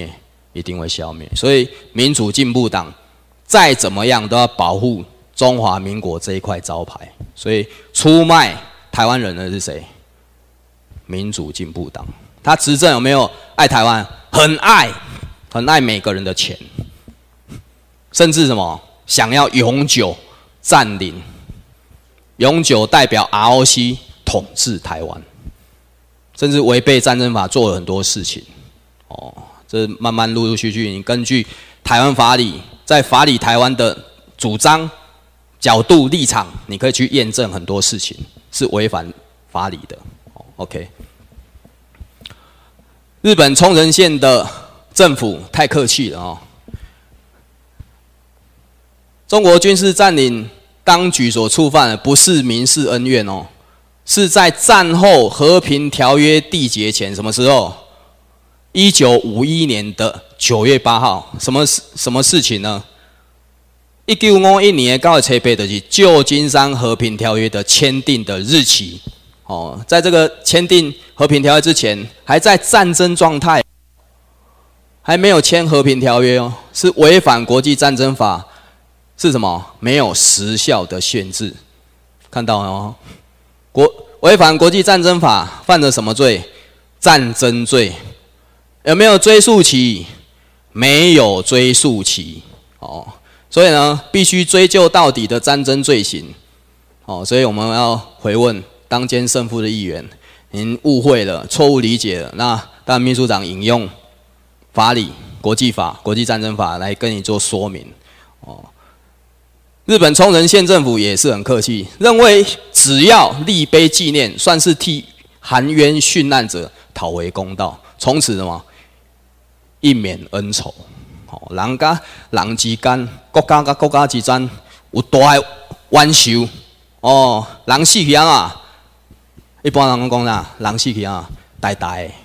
一定会消灭。所以民主进步党再怎么样都要保护中华民国这一块招牌。所以出卖台湾人的是谁？民主进步党。他执政有没有爱台湾？很爱，很爱每个人的钱，甚至什么想要永久占领、永久代表 ROC 统治台湾，甚至违背战争法做了很多事情。哦，这慢慢陆陆续续，你根据台湾法理，在法理台湾的主张、角度、立场，你可以去验证很多事情是违反法理的。OK。日本冲绳县的政府太客气了哦。中国军事占领当局所触犯的不是民事恩怨哦，是在战后和平条约缔结前，什么时候？1951年的9月8号，什么事情呢？1951年的9月7日就是旧金山和平条约的签订的日期。哦，在这个签订和平条约之前，还在战争状态，还没有签和平条约哦，是违反国际战争法，是什么？没有时效的限制，看到哦，违反国际战争法，犯了什么罪？战争罪。有没有追诉期？没有追诉期。哦，所以呢，必须追究到底的战争罪行。哦，所以我们要回问当奸胜负的议员，您误会了，错误理解了。那当然，秘书长引用法理、国际法、国际战争法来跟你做说明。哦，日本冲绳县政府也是很客气，认为只要立碑纪念，算是替含冤殉难者讨回公道，从此什么一免恩仇。哦，人甲人之间，国家甲国家之间有大的冤仇。哦，人死去啊！一般人讲啥？人死去啊，呆呆的。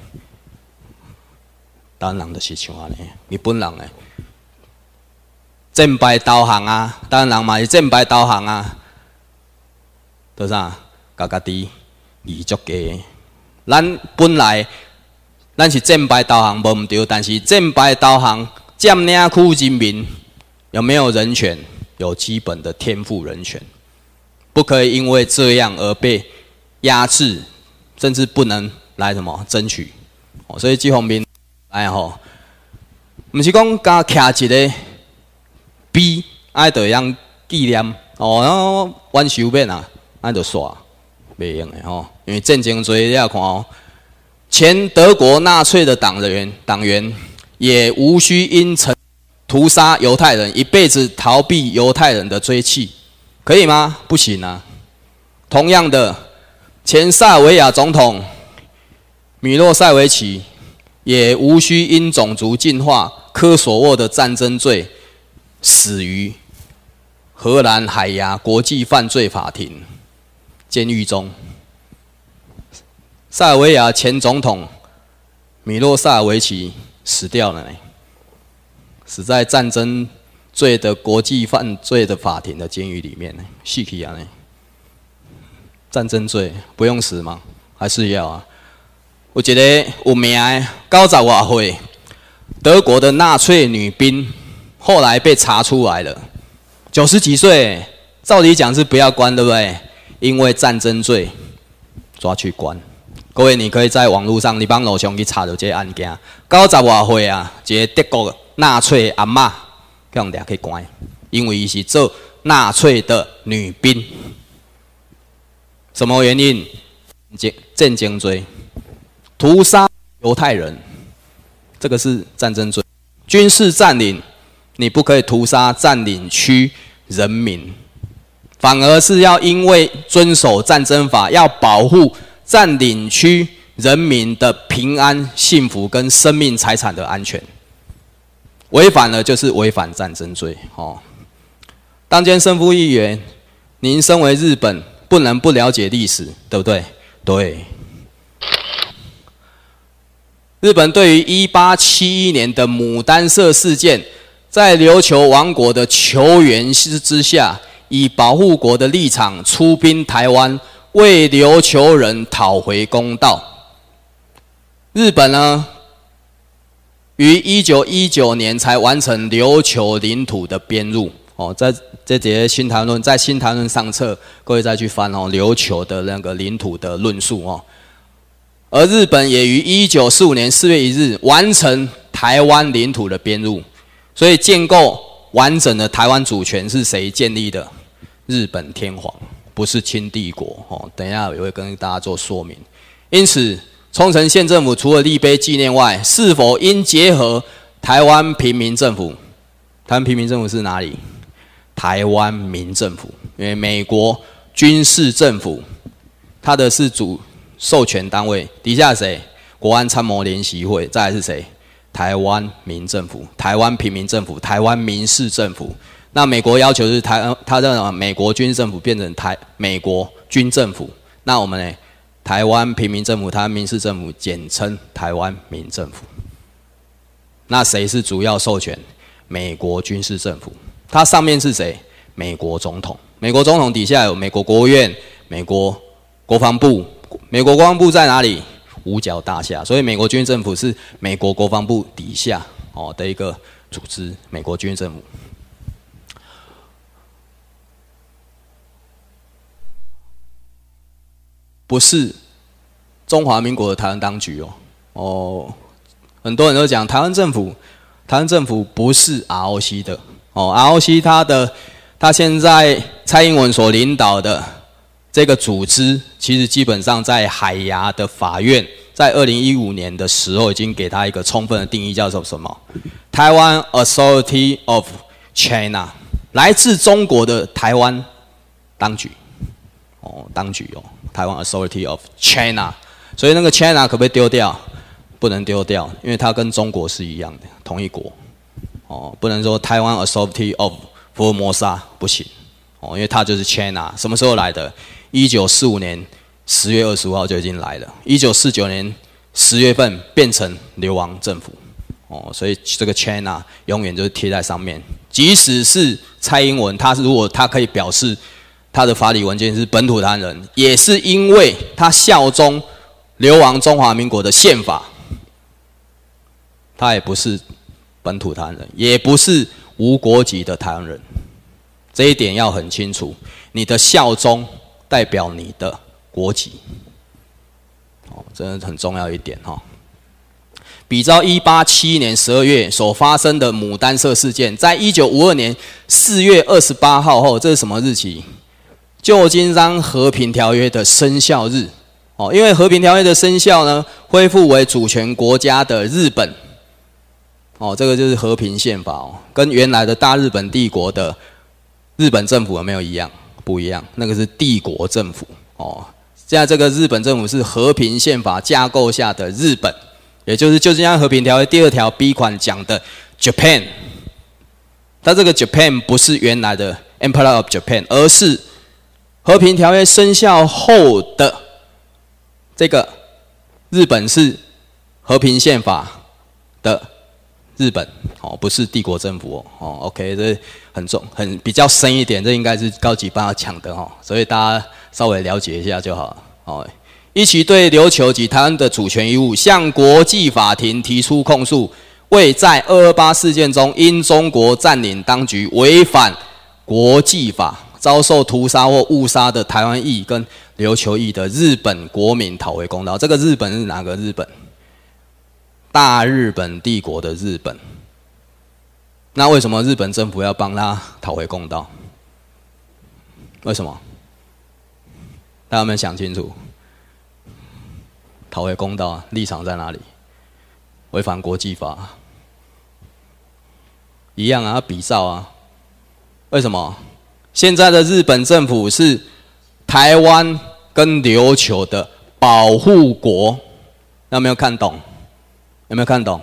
台湾人就是像安尼，日本人诶，战败投降啊，台湾人嘛是战败投降啊。做啥？家己义足家。咱本来咱是战败投降无毋对，但是战败投降占领区人民有没有人权？有基本的天赋人权，不可以因为这样而被压制，甚至不能来什么争取。所以这方面来吼，不是讲加徛一个碑，爱就样纪念哦，冤仇免啊，爱就煞，袂用的吼。因为战争罪你要看哦，前德国纳粹的党员也无需因屠杀犹太人，一辈子逃避犹太人的追击，可以吗？不行啊。同样的，前塞尔维亚总统米洛塞维奇也无需因种族进化、科索沃的战争罪死于荷兰海牙国际犯罪法庭监狱中。塞尔维亚前总统米洛塞维奇死掉了呢，死在战争罪的国际犯罪的法庭的监狱里面呢，死去啊呢。战争罪不用死吗？还是要啊？有一个有名的90多岁德国的纳粹女兵，后来被查出来了，90几岁，照理讲是不要关，对不对？因为战争罪抓去关。各位，你可以在网络上，你帮楼上去查到这个案件，90多岁啊，一个德国纳粹阿嬷，叫人俩去关，因为伊是做纳粹的女兵。什么原因？战争罪，屠杀犹太人，这个是战争罪。军事占领，你不可以屠杀占领区人民，反而是要因为遵守战争法，要保护占领区人民的平安、幸福跟生命财产的安全。违反了就是违反战争罪。哦，当今胜负议员，您身为日本，不能不了解历史，对不对？对。日本对于1871年的牡丹社事件，在琉球王国的求援之下，以保护国的立场出兵台湾，为琉球人讨回公道。日本呢， 于1919年才完成琉球领土的编入。哦，在这节新台湾论，在新台湾论上册，各位再去翻哦，琉球的那个领土的论述哦。而日本也于1945年4月1日完成台湾领土的编入，所以建构完整的台湾主权是谁建立的？日本天皇，不是清帝国哦。等一下也会跟大家做说明。因此，冲绳县政府除了立碑纪念外，是否应结合台湾平民政府？台湾平民政府是哪里？台湾民政府，因为美国军事政府，它的是主授权单位，底下谁？国安参谋联席会，再来是谁？台湾民政府、台湾平民政府、台湾民事政府。那美国要求是他的美国军事政府变成美国军政府，那我们呢？台湾平民政府、台湾民事政府，简称台湾民政府。那谁是主要授权？美国军事政府。它上面是谁？美国总统。美国总统底下有美国国务院、美国国防部。美国国防部在哪里？五角大厦。所以美国军事政府是美国国防部底下的一个组织，美国军事政府。不是中华民国的台湾当局很多人都讲台湾政府不是 ROC 的ROC 他现在蔡英文所领导的这个组织，其实基本上在海牙的法院，在2015年的时候已经给他一个充分的定义，叫做什么？台湾 Authority of China， 来自中国的台湾当局台湾 Authority of China， 所以那个 China 可不可以丢掉？不能丢掉，因为它跟中国是一样的，同一国。不能说台湾 Authority of 福尔摩沙不行，因为它就是 China。什么时候来的？1945年10月25号就已经来了，1949年10月份变成流亡政府。所以这个 China 永远就是贴在上面。即使是蔡英文，如果他可以表示他的法理文件是本土台湾人，也是因为他效忠流亡中华民国的宪法，他也不是本土台湾人，也不是无国籍的台湾人，这一点要很清楚。你的效忠代表你的国籍，真的很重要一点哈。比照187年12月所发生的牡丹社事件，在1952年4月28号后，这是什么日期？旧金山和平条约的生效日。因为和平条约的生效呢，恢复为主权国家的日本。这个就是和平宪法跟原来的大日本帝国的日本政府有没有一样？不一样，那个是帝国政府现在这个日本政府是和平宪法架构下的日本，也就是旧金山和平条约第2条 B 款讲的 Japan。它这个 Japan 不是原来的 Empire of Japan， 而是和平条约生效后的这个日本是和平宪法的日本不是帝国政府OK， 这很比较深一点，这应该是高级班要讲的所以大家稍微了解一下就好了一起对琉球及台湾的主权义务向国际法庭提出控诉，为在228事件中因中国占领当局违反国际法遭受屠杀或误杀的台湾裔跟琉球裔的日本国民讨回公道。这个日本是哪个日本？大日本帝国的日本。那为什么日本政府要帮他讨回公道？为什么？大家有没有想清楚？讨回公道立场在哪里？违反国际法，一样要比照为什么？现在的日本政府是台湾跟琉球的保护国，有没有看懂？有没有看懂？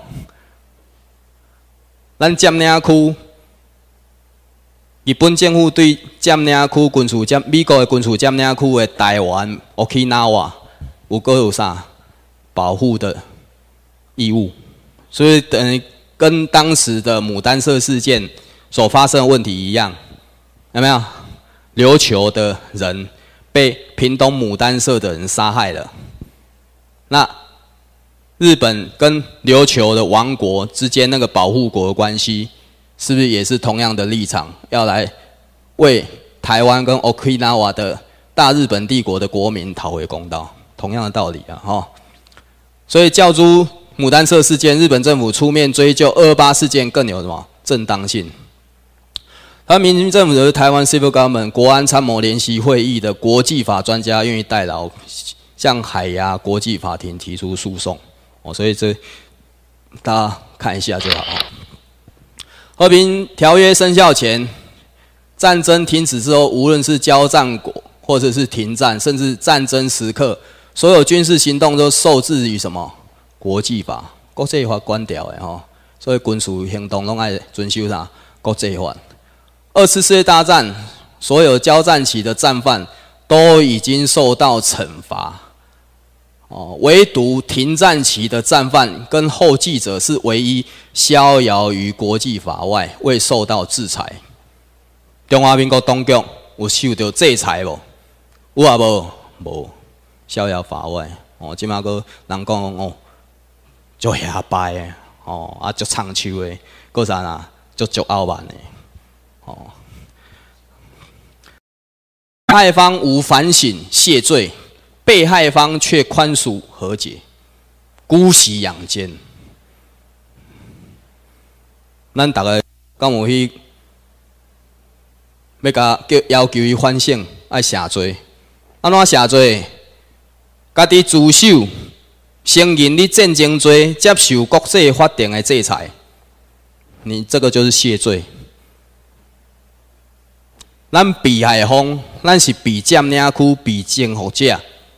咱占领区，日本政府对占领区美国的军事占领区的台湾、Okinawa 有啥保护的义务？所以等于跟当时的牡丹社事件所发生的问题一样，有没有？琉球的人被屏东牡丹社的人杀害了，那日本跟琉球的王国之间那个保护国的关系，是不是也是同样的立场，要来为台湾跟 Okinawa 的大日本帝国的国民讨回公道？同样的道理啊，哈。所以教诸牡丹社事件，日本政府出面追究228事件更有什么正当性？台湾民军政府的台湾 Civil Government 国安参谋联席会议的国际法专家愿意代劳，向海牙国际法庭提出诉讼。所以这大家看一下就好。和平条约生效前，战争停止之后，无论是交战国或者是停战，甚至战争时刻，所有军事行动都受制于什么？国际法、国际法管条的吼。所以军事行动拢爱遵守啥？国际法。2次世界大战，所有交战期的战犯都已经受到惩罚。唯独停战期的战犯跟后继者是唯一逍遥于国际法外，未受到制裁。中华民国当局有受到制裁无？有啊无？无，逍遥法外。即马个人讲足下摆的，足长手的，搁啥啦？足傲慢的，害方无反省谢罪。被害方却宽恕和解，姑息养奸。咱大家敢有去要甲要求伊反省，爱谢罪？安怎谢罪？家己自首，承认你战争罪，接受国际法庭的制裁，你这个就是谢罪。咱被害方，咱是被占领区、被征服者。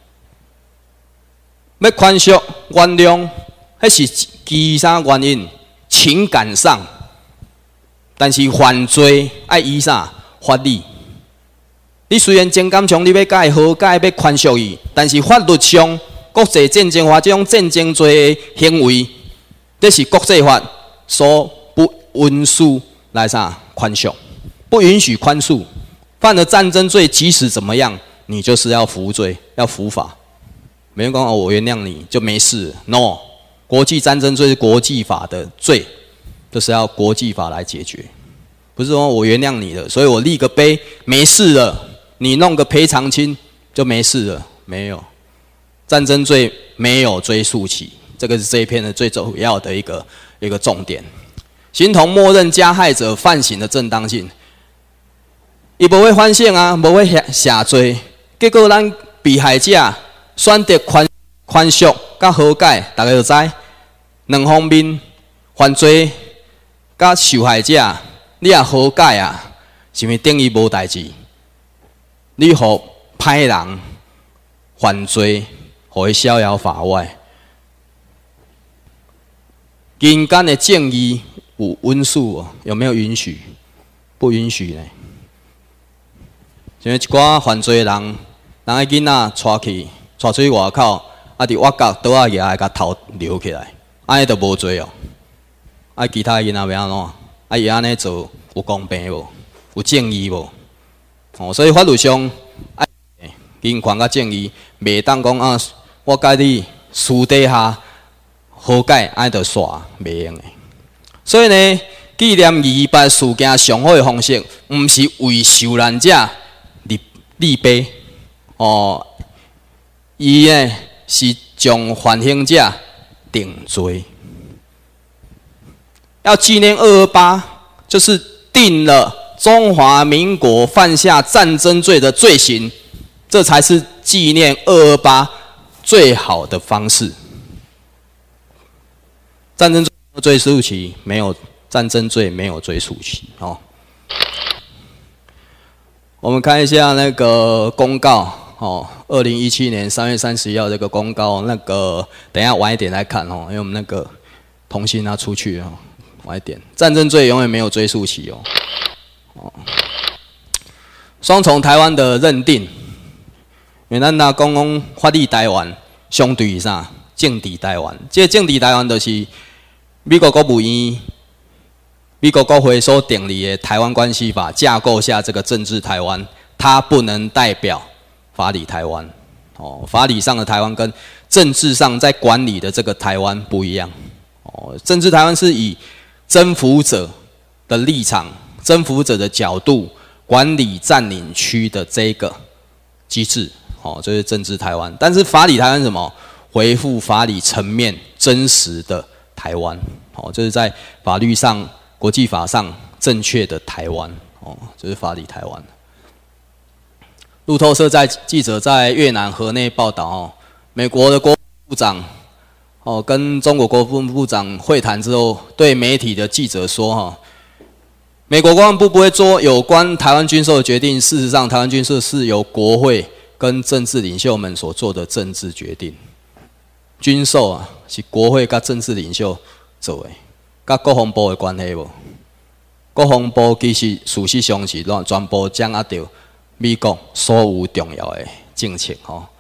要宽恕、原谅，迄是基于啥原因？情感上，但是犯罪爱依啥法律？你虽然情感上你要甲伊和解，要宽恕伊，但是法律上国际战争法这种战争罪的行为，这是国际法所不允许来啥宽恕，不允许宽恕。犯了战争罪，即使怎么样，你就是要服罪，要服法。没人讲我原谅你就没事 ，no， 国际战争罪是国际法的罪，就是要国际法来解决，不是说我原谅你了，所以我立个碑没事了，你弄个赔偿金就没事了，没有，战争罪没有追溯期，这个是这一篇的最主要的一个重点。形同默认加害者犯行的正当性，伊无会反省啊，无会谢罪，结果咱被害者。选择宽恕甲和解，大家就知两方面犯罪甲受害者，你也和解啊，是咪等于无代志？你互歹人犯罪，互伊逍遥法外，人间的正义有允许哦？有没有允许？不允许呢？像一寡犯罪人，人个囡仔带去。带出去外口，伫挖角倒啊牙，甲头留起来，安尼就无罪哦。其他囡仔要安怎？伊安尼做有公平无？有正义无？所以法律上，人权甲正义，袂当讲我甲你私底下和解，安尼就煞袂用的。所以呢，纪念228事件上好的方式，毋是为受难者立碑伊呢是将犯行者定罪，要纪念228，就是定了中华民国犯下战争罪的罪行，这才是纪念228最好的方式。战争罪追溯期没有，战争罪没有追溯期哦。我们看一下那个公告。2017年3月31号这个公告，等一下晚一点来看因为我们那个同心拿出去晚一点。战争罪永远没有追溯期双重台湾的认定，因为咱若讲法治台湾，相对于啥政治台湾？这个政治台湾就是美国国务院、美国国会所订立的《台湾关系法》架构下这个政治台湾，它不能代表法理台湾，法理上的台湾跟政治上在管理的这个台湾不一样。政治台湾是以征服者的立场、征服者的角度管理占领区的这个机制，这是政治台湾。但是法理台湾是什么？回复法理层面真实的台湾，这是在法律上、国际法上正确的台湾，这是法理台湾。路透社记者在越南河内报道，美国的国防部长跟中国国防部长会谈之后，对媒体的记者说，美国国防部不会做有关台湾军售的决定。事实上，台湾军售是由国会跟政治领袖们所做的政治决定。军售是国会跟政治领袖做的，跟国防部的关系无？国防部其实事实上是全部掌握到美国所有重要的政策。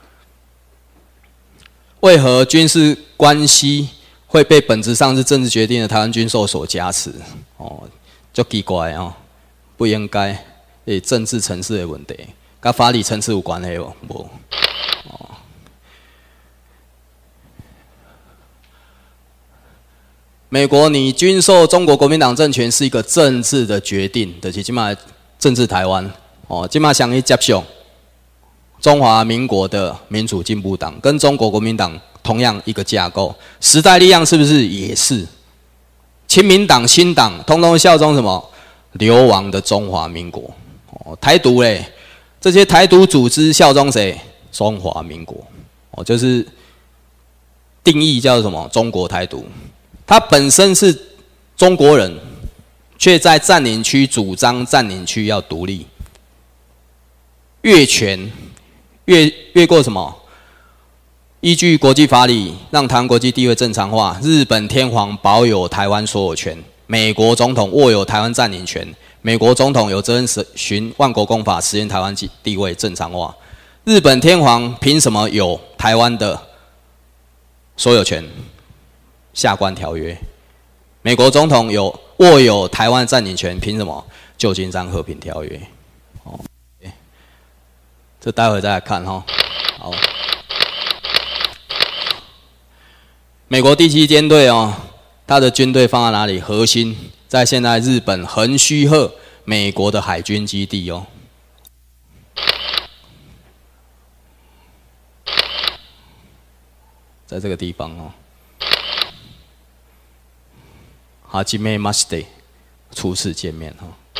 为何军事关系会被本质上是政治决定的台湾军售所加持？就奇怪不应该，政治层次的问题，跟法理层次有关系无？美国你军售中国国民党政权是一个政治的决定，就是今嘛政治台湾今嘛想去接受中华民国的民主进步党跟中国国民党同样一个架构，时代力量是不是也是？亲民党、新党通通效忠什么？流亡的中华民国。台独嘞，这些台独组织效忠谁？中华民国。就是定义叫什么？中国台独。他本身是中国人，却在占领区主张占领区要独立，越权，越过什么？依据国际法理，让台湾国际地位正常化。日本天皇保有台湾所有权，美国总统握有台湾占领权，美国总统有责任循万国公法实现台湾地位正常化。日本天皇凭什么有台湾的所有权？下关条约。美国总统握有台湾占领权，凭什么？旧金山和平条约。这待会再来看好。美国第7舰队它的军队放在哪里？核心在现在日本横须贺美国的海军基地在这个地方哈基梅马斯蒂初次见面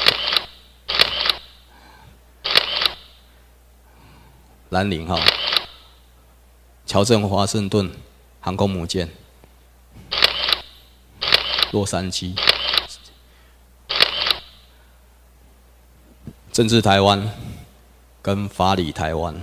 兰陵号、乔治华盛顿航空母舰、洛杉矶、政治台湾跟法理台湾，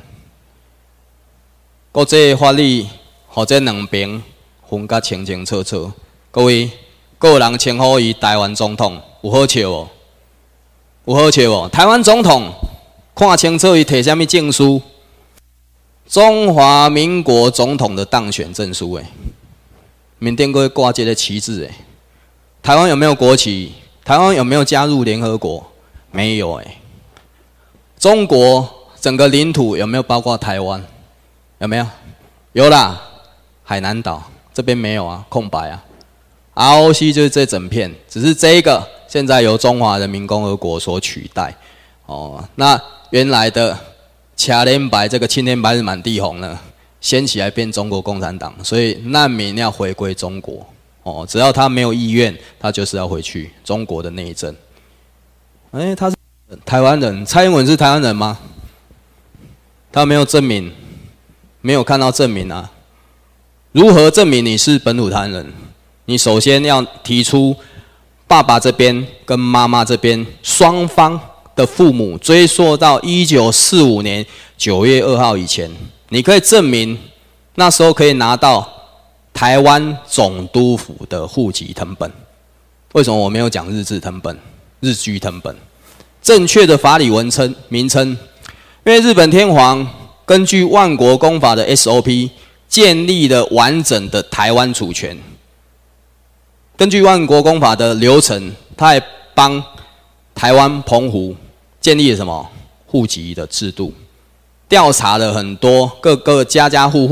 国际法理和这两边分甲清清楚楚。各位。个人称呼伊台湾总统，有好笑无？有好笑无？台湾总统看清楚伊摕啥物证书？中华民国总统的当选证书面顶会挂这个旗帜台湾有没有国旗？台湾有没有加入联合国？没有中国整个领土有没有包括台湾？有没有？有啦，海南岛这边没有啊，空白啊。ROC 就是这整片，只是这一个现在由中华人民共和国所取代。那原来的卡连白这个青天白日满地红呢，掀起来变中国共产党，所以难民要回归中国。只要他没有意愿，他就是要回去中国的内政。他是台湾人，蔡英文是台湾人吗？他没有证明，没有看到证明啊。如何证明你是本土台湾人？你首先要提出爸爸这边跟妈妈这边双方的父母追溯到1945年9月2号以前，你可以证明那时候可以拿到台湾总督府的户籍誊本。为什么我没有讲日治誊本、日居誊本？正确的法理名称，因为日本天皇根据万国公法的 SOP 建立了完整的台湾主权。根据万国公法的流程，他还帮台湾澎湖建立了什么户籍的制度，调查了很多各个家家户户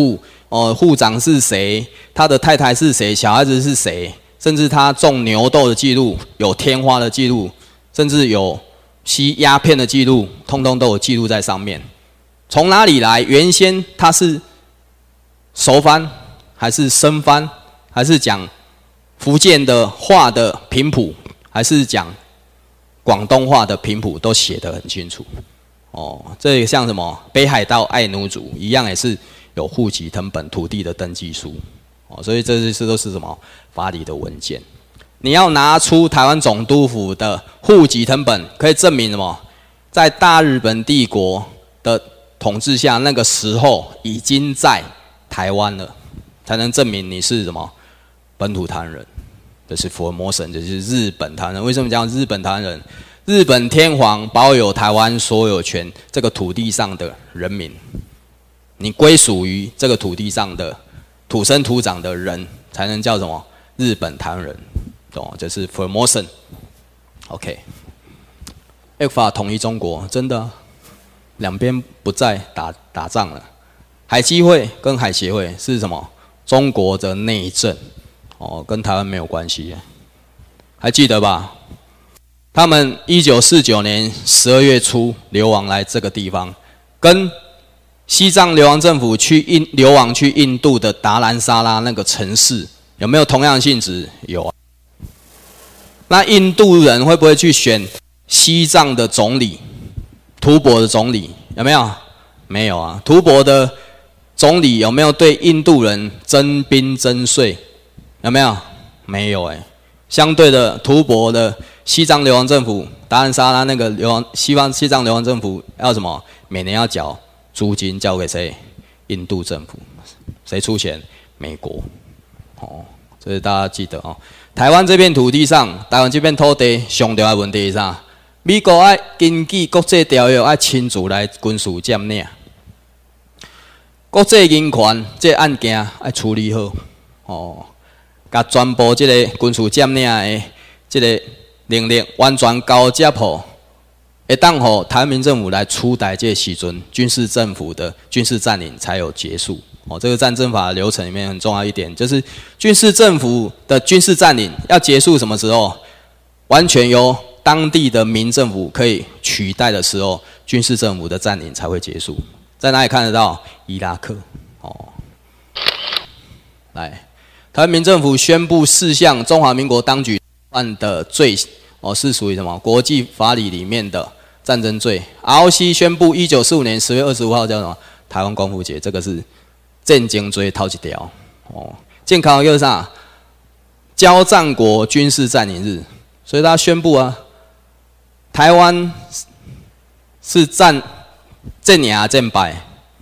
户长是谁，他的太太是谁，小孩子是谁，甚至他种牛痘的记录，有天花的记录，甚至有吸鸦片的记录，通通都有记录在上面。从哪里来？原先他是熟番，还是生番，还是讲福建的话的频谱，还是讲广东话的频谱，都写得很清楚。这像什么北海道爱奴族一样，也是有户籍誊本土地的登记书。所以这些都是什么法理的文件。你要拿出台湾总督府的户籍誊本，可以证明什么？在大日本帝国的统治下，那个时候已经在台湾了，才能证明你是什么本土台湾人。这是福尔摩神，这就是日本台湾人。为什么讲日本台湾人？日本天皇保有台湾所有权，这个土地上的人民，你归属于这个土地上的土生土长的人，才能叫什么日本台湾人。这是福尔摩神。OK， ECFA法统一中国，真的两边不再打仗了。海基会跟海协会是什么？中国的内政，跟台湾没有关系，还记得吧？他们1949年12月初流亡来这个地方，跟西藏流亡政府流亡去印度的达兰萨拉那个城市，有没有同样的性质？有啊。那印度人会不会去选西藏的总理、吐蕃的总理？有没有？没有啊。吐蕃的总理有没有对印度人征兵征税？有没有？没有相对的，吐蕃的西藏流亡政府，达兰萨拉那个西藏流亡政府要什么？每年要缴租金，交给谁？印度政府。谁出钱？美国。这是大家记得台湾这片土地上，台湾这片土地上重要的问题是啥？美国要根据国际条约要亲自来军事占领。国际人权这案件要处理好，甲全部这个军事占领的这个能力完全交接好，会当互台湾民政府来出台这时阵，军事政府的军事占领才有结束。这个战争法的流程里面很重要一点，就是军事政府的军事占领要结束什么时候？完全由当地的民政府可以取代的时候，军事政府的占领才会结束。在哪里看得到？伊拉克。来，台湾民政府宣布4项中华民国当局犯的罪，是属于什么？国际法理里面的战争罪。ROC 宣布1945年10月25号叫什么？台湾光复节，这个是战争罪头一条。健康又是啥？交战国军事占领日，所以他宣布台湾是战赢啊战败？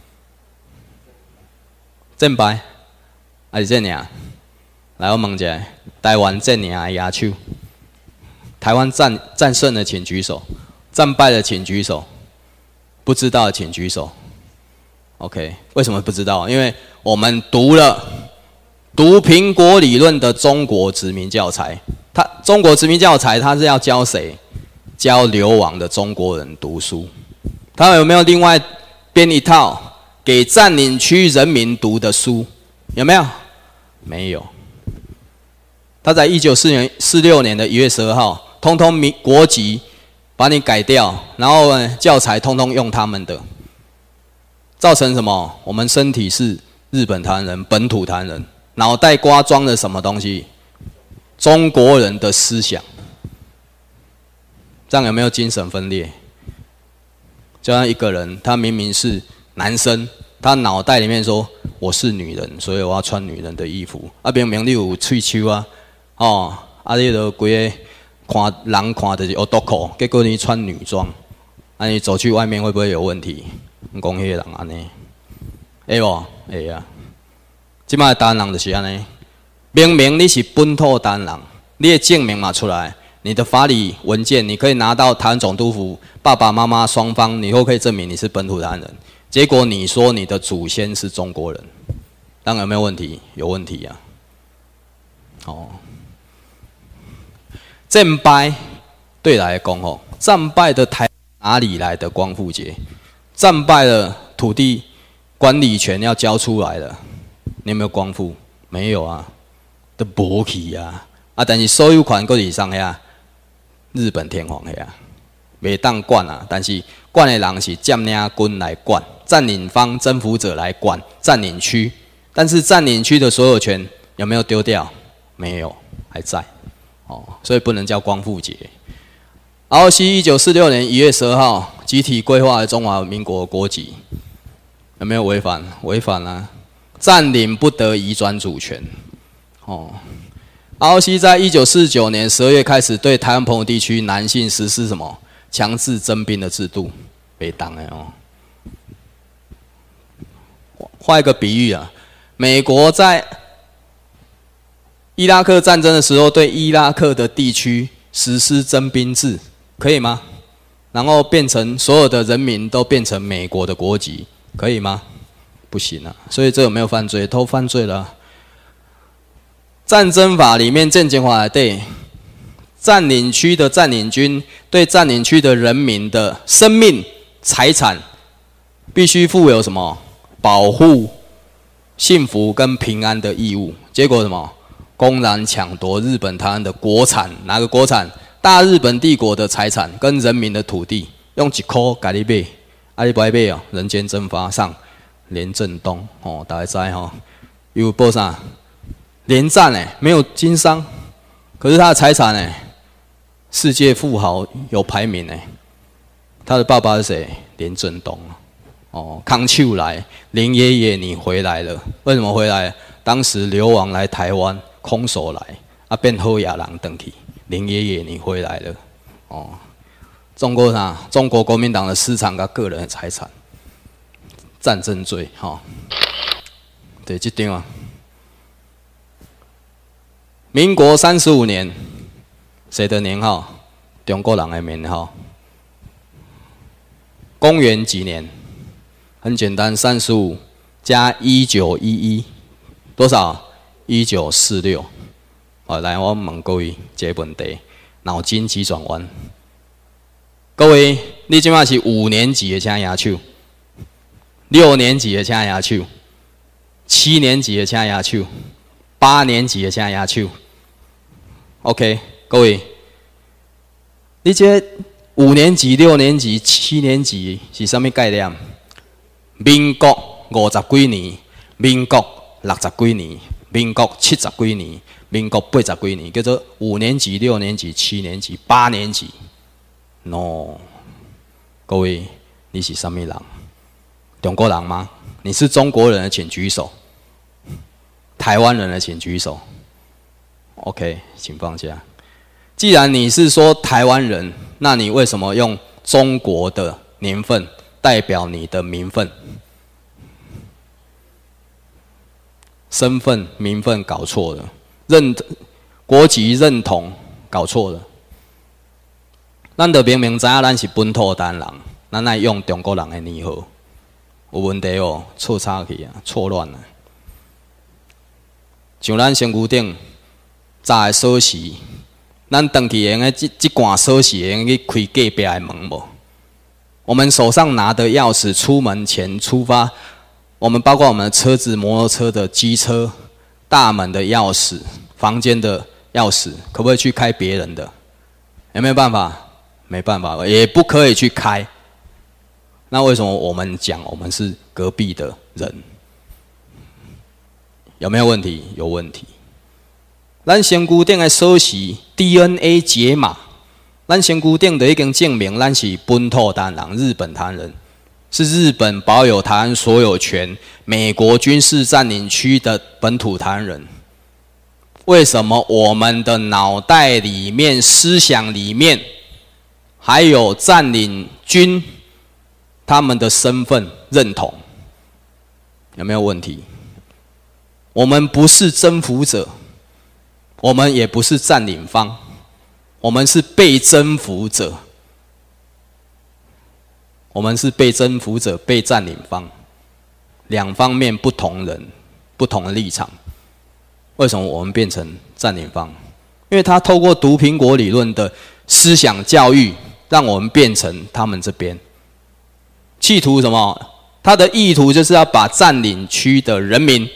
战败还是战赢？来，我问一下，台湾战赢的举手。台湾战胜的请举手，战败的请举手，不知道的请举手。OK， 为什么不知道？因为我们读苹果理论的中国殖民教材。中国殖民教材它是要教谁？教流亡的中国人读书。他有没有另外编一套给占领区人民读的书？有没有？没有。他在1946年的1月12号，通通国籍把你改掉，然后教材通通用他们的，造成什么？我们身体是日本台湾人、本土台湾人，脑袋瓜装了什么东西？中国人的思想，这样有没有精神分裂？就像一个人，他明明是男生，他脑袋里面说我是女人，所以我要穿女人的衣服。明明你有喙鬚你就规个看人看就是黑道裤，结果你穿女装，你走去外面会不会有问题？讲迄个人安尼，会无？会啊！即摆台湾人就是安尼。明明你是本土台湾人，你的证明嘛出来，你的法理文件你可以拿到台湾总督府，爸爸妈妈双方你都可以证明你是本土台湾人。结果你说你的祖先是中国人，当然有没有问题？有问题啊！战败对来讲战败的台哪里来的光复节？战败的土地管理权要交出来了， 你有没有光复？没有啊，都无去啊。啊，但是所有权搁是上遐日本天皇遐，袂当管啊。但是管的人是占领军来管，占领方征服者来管占领区。但是占领区的所有权有没有丢掉？没有，还在。哦，所以不能叫光复节。ROC 1946年1月12号集体规划了中华民国国籍，有没有违反？违反啊！占领不得移转主权。哦。ROC 在1949年12月开始对台湾澎湖地区男性实施什么强制征兵的制度，被当的哦。画一个比喻啊，美国在伊拉克战争的时候对伊拉克的地区实施征兵制，可以吗？然后变成所有的人民都变成美国的国籍，可以吗？不行啊！所以这有没有犯罪？都犯罪了啊。战争法里面战争法来对占领区的占领军对占领区的人民的生命财产必须负有什么保护幸福跟平安的义务。结果什么？公然抢夺日本台湾的国产，哪个国产？大日本帝国的财产跟人民的土地，用1块给你买，啊你不爱买哦，人间蒸发上连震东哦，大家知吼，有报啥？连战没有经商，可是他的财产世界富豪有排名他的爸爸是谁？连震东哦，康丘来，林爷爷你回来了，为什么回来？当时流亡来台湾，空手来，啊变好野人回去，林爷爷你回来了哦。中国啥？中国国民党的私藏跟个人的财产，战争罪哈。对，这点啊。民国35年，谁的年号？中国人的年号。公元几年？很简单，35加1911，多少？1946。来，我问各位一个问题，脑筋急转弯。各位，你即马是5年级的请举手，6年级的请举手，7年级的请举手，8年级的请举手。OK， 各位，你这5年级、6年级、7年级是什么概念？民国50几年、民国60几年、民国70几年、民国80几年，叫做5年级、6年级、7年级、8年级。No， 各位，你是什么人？中国人吗？你是中国人的，请举手。台湾人的，请举手。OK， 请放下。既然你是说台湾人，那你为什么用中国的年份代表你的名分？身份、名分搞错了，国籍认同搞错了。咱就明明知影咱是本土台人，咱爱用中国人的年号，有问题哦，错差去啊，错乱啊。像咱身躯顶早的锁匙，咱回去用这罐锁匙用去开隔壁的门无？我们手上拿的钥匙，出门前出发，我们包括我们的车子、摩托车的机车、大门的钥匙、房间的钥匙，可不可以去开别人的？有没有办法？没办法，也不可以去开。那为什么我们讲我们是隔壁的人？有没有问题？有问题。咱身躯顶的锁匙 DNA 解码，咱身躯顶就已经证明咱是本土台湾人、日本台湾人，是日本保有台湾所有权、美国军事占领区的本土台湾人。为什么我们的脑袋里面、思想里面还有占领军他们的身份认同？有没有问题？我们不是征服者，我们也不是占领方，我们是被征服者。我们是被征服者、被占领方，两方面不同人、不同的立场。为什么我们变成占领方？因为他透过毒苹果理论的思想教育，让我们变成他们这边。企图什么？他的意图就是要把占领区的人民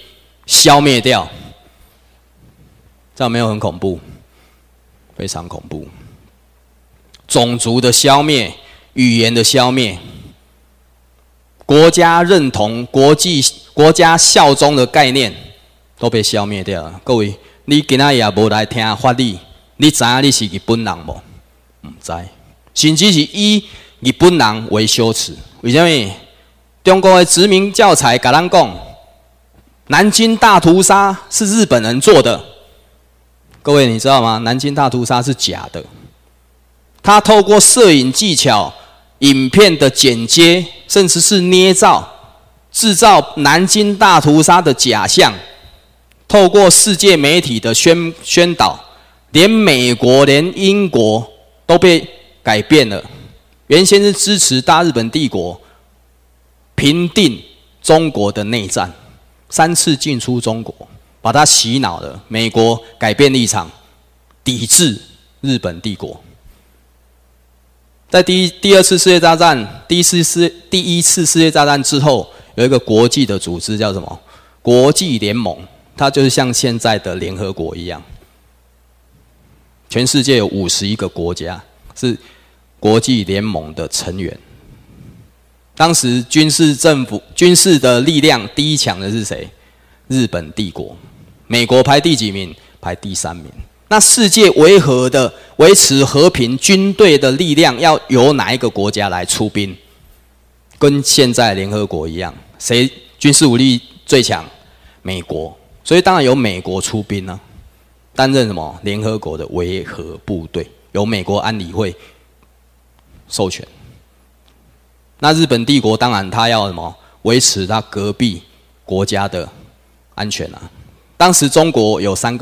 消灭掉，这样没有很恐怖？非常恐怖。种族的消灭，语言的消灭，国家认同、国家效忠的概念都被消灭掉了。各位，你今仔也无来听法理，你知影你是日本人无？唔知，甚至是以日本人为羞耻。为什么？中国的殖民教材甲咱讲，南京大屠杀是日本人做的。各位，你知道吗？南京大屠杀是假的。他透过摄影技巧、影片的剪接，甚至是捏造，制造南京大屠杀的假象。透过世界媒体的宣导，连美国、连英国都被改变了。原先是支持大日本帝国平定中国的内战，3次进出中国，把他洗脑了。美国改变立场，抵制日本帝国。在第二次世界大战、第一次世界大战之后，有一个国际的组织叫什么？国际联盟，它就是像现在的联合国一样，全世界有51个国家是国际联盟的成员。当时军事的力量第一强的是谁？日本帝国。美国排第几名？排第3名。那世界维持和平军队的力量要由哪一个国家来出兵？跟现在联合国一样，谁军事武力最强？美国，所以当然由美国出兵呢，担任什么？联合国的维和部队，由美国安理会授权。那日本帝国当然他要什么？维持他隔壁国家的安全啊。当时中国有4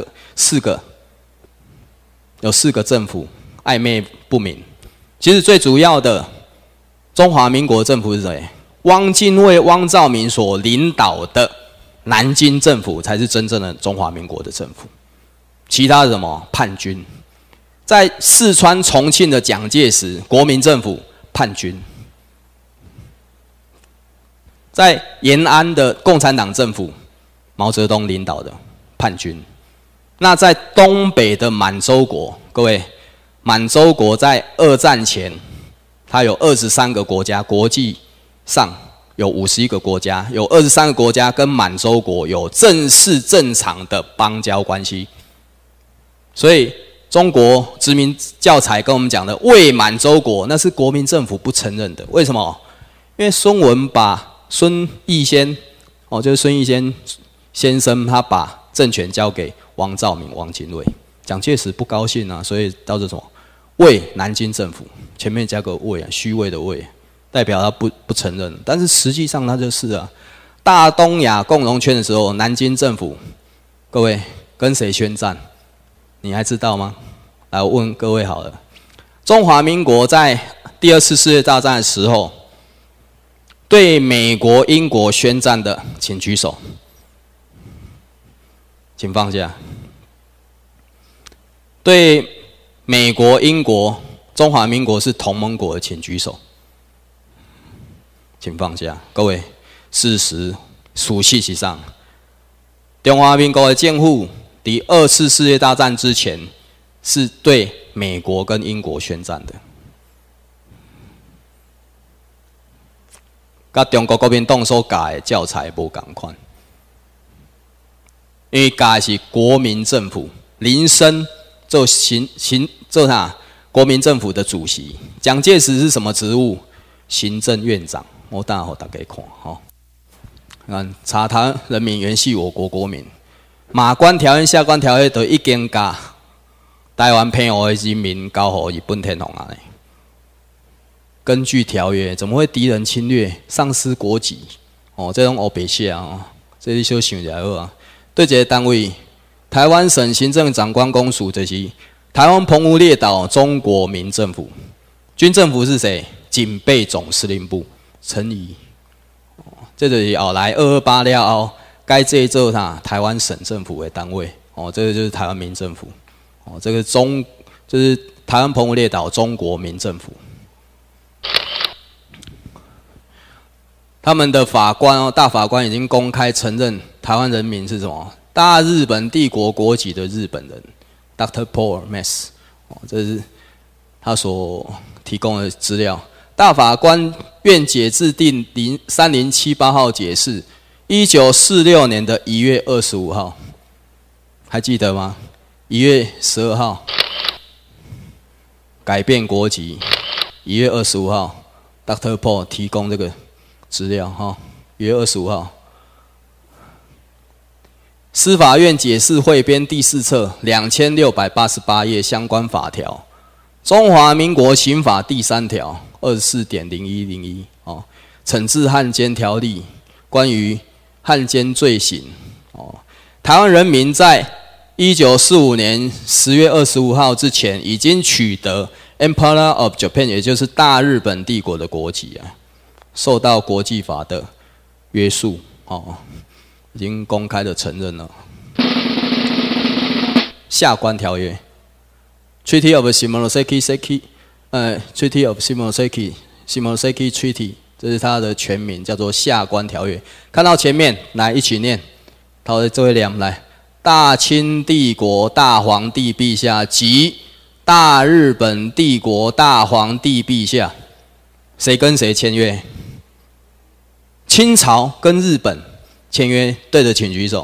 个政府暧昧不明。其实最主要的中华民国政府是谁？汪精卫、汪兆铭所领导的南京政府才是真正的中华民国的政府。其他的什么叛军，在四川、重庆的蒋介石国民政府叛军，在延安的共产党政府毛泽东领导的叛军。那在东北的满洲国，各位，满洲国在2战前，它有23个国家，国际上有51个国家，有23个国家跟满洲国有正式正常的邦交关系。所以中国殖民教材跟我们讲的伪满洲国，那是国民政府不承认的。为什么？因为孙文把孙逸仙，就是孙逸仙先生，他把政权交给汪兆铭、汪精卫，蒋介石不高兴啊，所以导致什么？伪南京政府，前面加个伪啊，虚伪的伪，代表他不承认。但是实际上他就是啊，大东亚共荣圈的时候，南京政府，各位跟谁宣战？你还知道吗？来，我问各位好了，中华民国在第2次世界大战的时候，对美国、英国宣战的，请举手。请放下。对美国、英国、中华民国是同盟国的，请举手。请放下。各位，事实属事实上，中华民国的政府第2次世界大战之前是对美国跟英国宣战的，跟中国国民党所教的教材无同款。因为教的是国民政府，林森做做啥？国民政府的主席。蒋介石是什么职务？行政院长。我等下给大家看哈。看查台湾人民原系我国国民，马关条约、下关条约都已经甲台湾澎湖的人民交予日本天皇啊！根据条约，怎么会敌人侵略、丧失国籍？这种黑白写啊，这你小想一下好啊。对这个单位，台湾省行政长官公署就是台湾澎湖列岛中国民政府，军政府是谁？警备总司令部陈仪。这就是后来228了后，该这做啥？台湾省政府的单位。这个就是台湾民政府。这个就是台湾澎湖列岛中国民政府。他们的法官大法官已经公开承认台湾人民是什么？大日本帝国国籍的日本人 ，Dr. Paul Mess， 这是他所提供的资料。大法官院解字第3078号解释，1946年的1月25号，还记得吗？1月12号改变国籍，1月25号 ，Dr. Paul 提供这个资料哈，1月25号。司法院解释汇编第4册2688页相关法条，中华民国刑法第3条24.0101哦，惩治汉奸条例关于汉奸罪行哦，台湾人民在1945年10月25号之前已经取得 Empire of Japan， 也就是大日本帝国的国籍啊，受到国际法的约束哦。已经公开的承认了。下关条约 ，Treaty of Shimonoseki Treaty of Shimonoseki Treaty， 这是它的全名，叫做下关条约。看到前面，来一起念。好的，这位两来，大清帝国大皇帝陛下及大日本帝国大皇帝陛下，谁跟谁签约？清朝跟日本。签约对的请举手，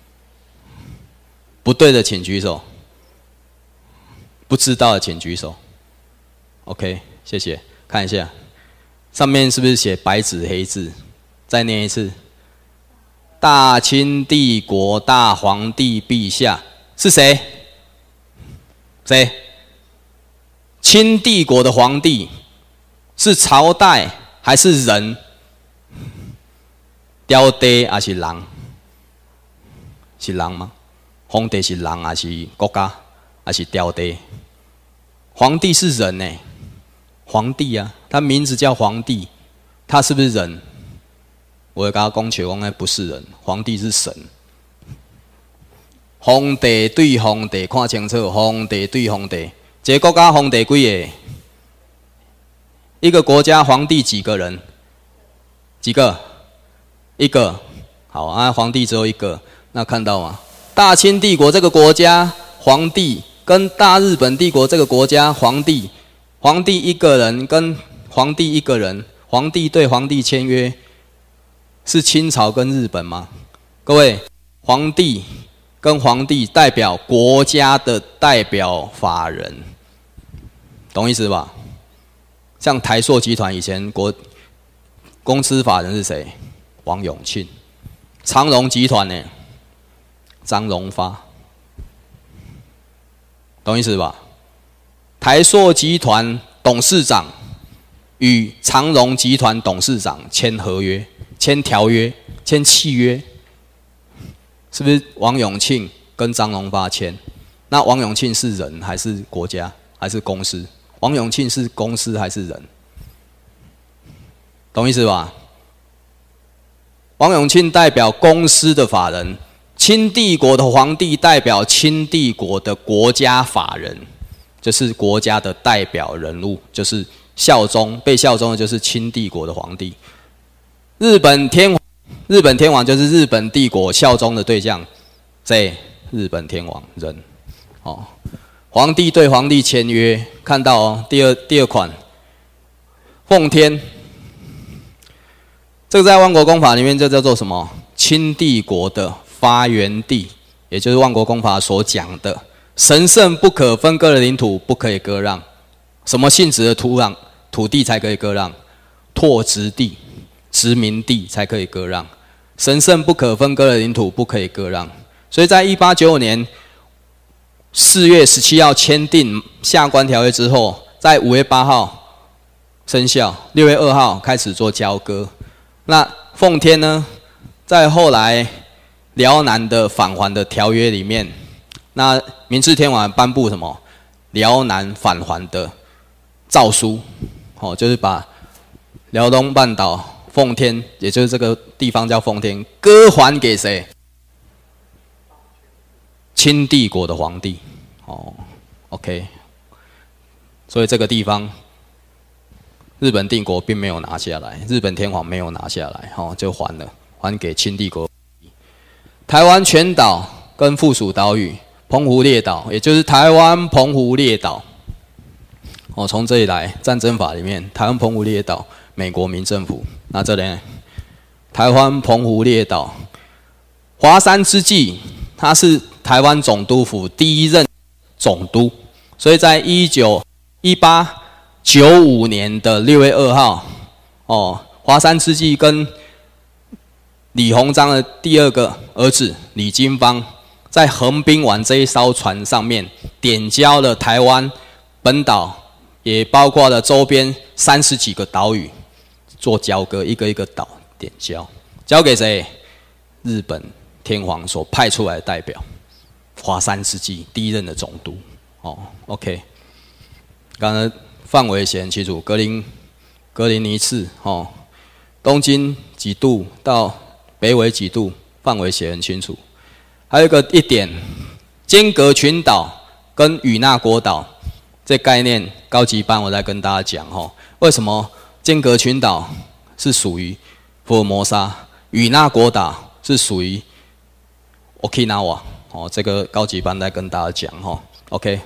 不对的请举手，不知道的请举手。OK， 谢谢。看一下，上面是不是写白纸黑字？再念一次。大清帝国大皇帝陛下是谁？谁？清帝国的皇帝是朝代还是人？雕帝还是人？是人吗？皇帝是人还是国家？还是雕帝？皇帝是人呢？皇帝啊，他名字叫皇帝，他是不是人？我会跟他讲笑讲，不是人，皇帝是神。皇帝对皇帝看清楚，皇帝对皇帝，一个国家皇帝几个？一个国家皇帝几个人？几个？一个，好啊，皇帝只有一个，那看到吗？大清帝国这个国家皇帝跟大日本帝国这个国家皇帝一个人跟皇帝一个人，皇帝对皇帝签约，是清朝跟日本吗？各位，皇帝跟皇帝代表国家的代表法人，懂意思吧？像台塑集团以前公司法人是谁？王永庆。长荣集团呢？张荣发，懂意思吧？台塑集团董事长与长荣集团董事长签合约、签条约、签契约，是不是王永庆跟张荣发签？那王永庆是人还是国家还是公司？王永庆是公司还是人？懂意思吧？王永庆代表公司的法人，清帝国的皇帝代表清帝国的国家法人，就是国家的代表人物，就是效忠被效忠的就是清帝国的皇帝。日本天皇就是日本帝国效忠的对象，谁？日本天皇人。哦，皇帝对皇帝签约，看到哦，第二款，奉天。这个在万国公法里面，这叫做什么？清帝国的发源地，也就是万国公法所讲的神圣不可分割的领土不可以割让。什么性质的土地才可以割让？拓殖地、殖民地才可以割让。神圣不可分割的领土不可以割让。所以在1895年4月17号签订下关条约之后，在5月8号生效，6月2号开始做交割。那奉天呢，在后来辽南的返还的条约里面，那明治天皇颁布什么辽南返还的诏书，哦，就是把辽东半岛奉天，也就是这个地方叫奉天，割还给谁？清帝国的皇帝。哦 ，OK， 所以这个地方。日本帝国并没有拿下来，日本天皇没有拿下来，就还了，还给清帝国。 台湾全岛跟附属岛屿澎湖列岛，也就是台湾澎湖列岛。哦，从这里来，战争法里面，台湾澎湖列岛，美国民政府。那这里呢，台湾澎湖列岛，华山之际，他是台湾总督府第一任总督，所以在1895年的6月2号，哦，华山之际跟李鸿章的第二个儿子李经方，在横滨湾这一艘船上面点交了台湾本岛，也包括了周边30几个岛屿做交割，一个一个岛点交，交给谁？日本天皇所派出来的代表，华山之际第一任的总督。哦 ，OK， 刚才范围写很清楚，格林尼治，哦，东经几度到北纬几度，范围写很清楚。还有一点，间隔群岛跟与那国岛这概念，高级班我再跟大家讲哈，为什么间隔群岛是属于福尔摩沙，与那国岛是属于 Okinawa， 哦，这个高级班再跟大家讲哈 ，OK。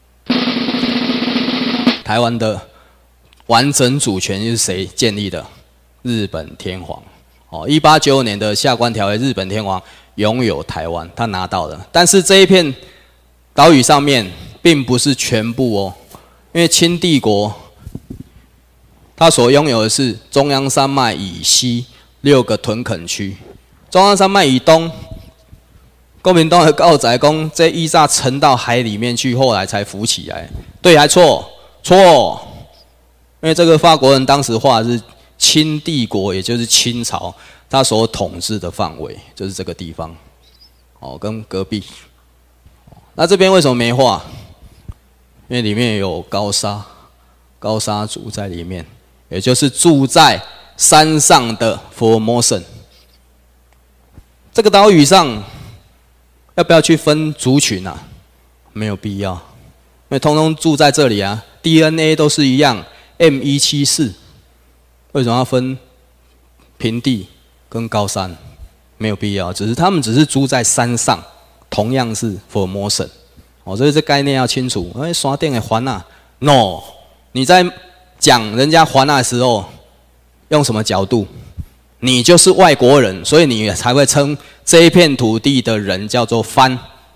台湾的完整主权是谁建立的？日本天皇。哦，1895年的下关条约，日本天皇拥有台湾，他拿到了。但是这一片岛屿上面并不是全部哦，因为清帝国他所拥有的是中央山脉以西6个屯垦区，中央山脉以东，国民党的告载讲，这依炸沉到海里面去，后来才浮起来，对还错？错，因为这个法国人当时画的是清帝国，也就是清朝，他所统治的范围就是这个地方，哦，跟隔壁。那这边为什么没画？因为里面有高沙族在里面，也就是住在山上的福尔摩森。这个岛屿上要不要去分族群啊？没有必要，因为通通住在这里啊。DNA 都是一样 ，M174， 为什么要分平地跟高山？没有必要，他们只是住在山上，同样是福尔摩森。哦，所以这概念要清楚。山顶的环啊 ，no， 你在讲人家环啊的时候，用什么角度？你就是外国人，所以你才会称这一片土地的人叫做番。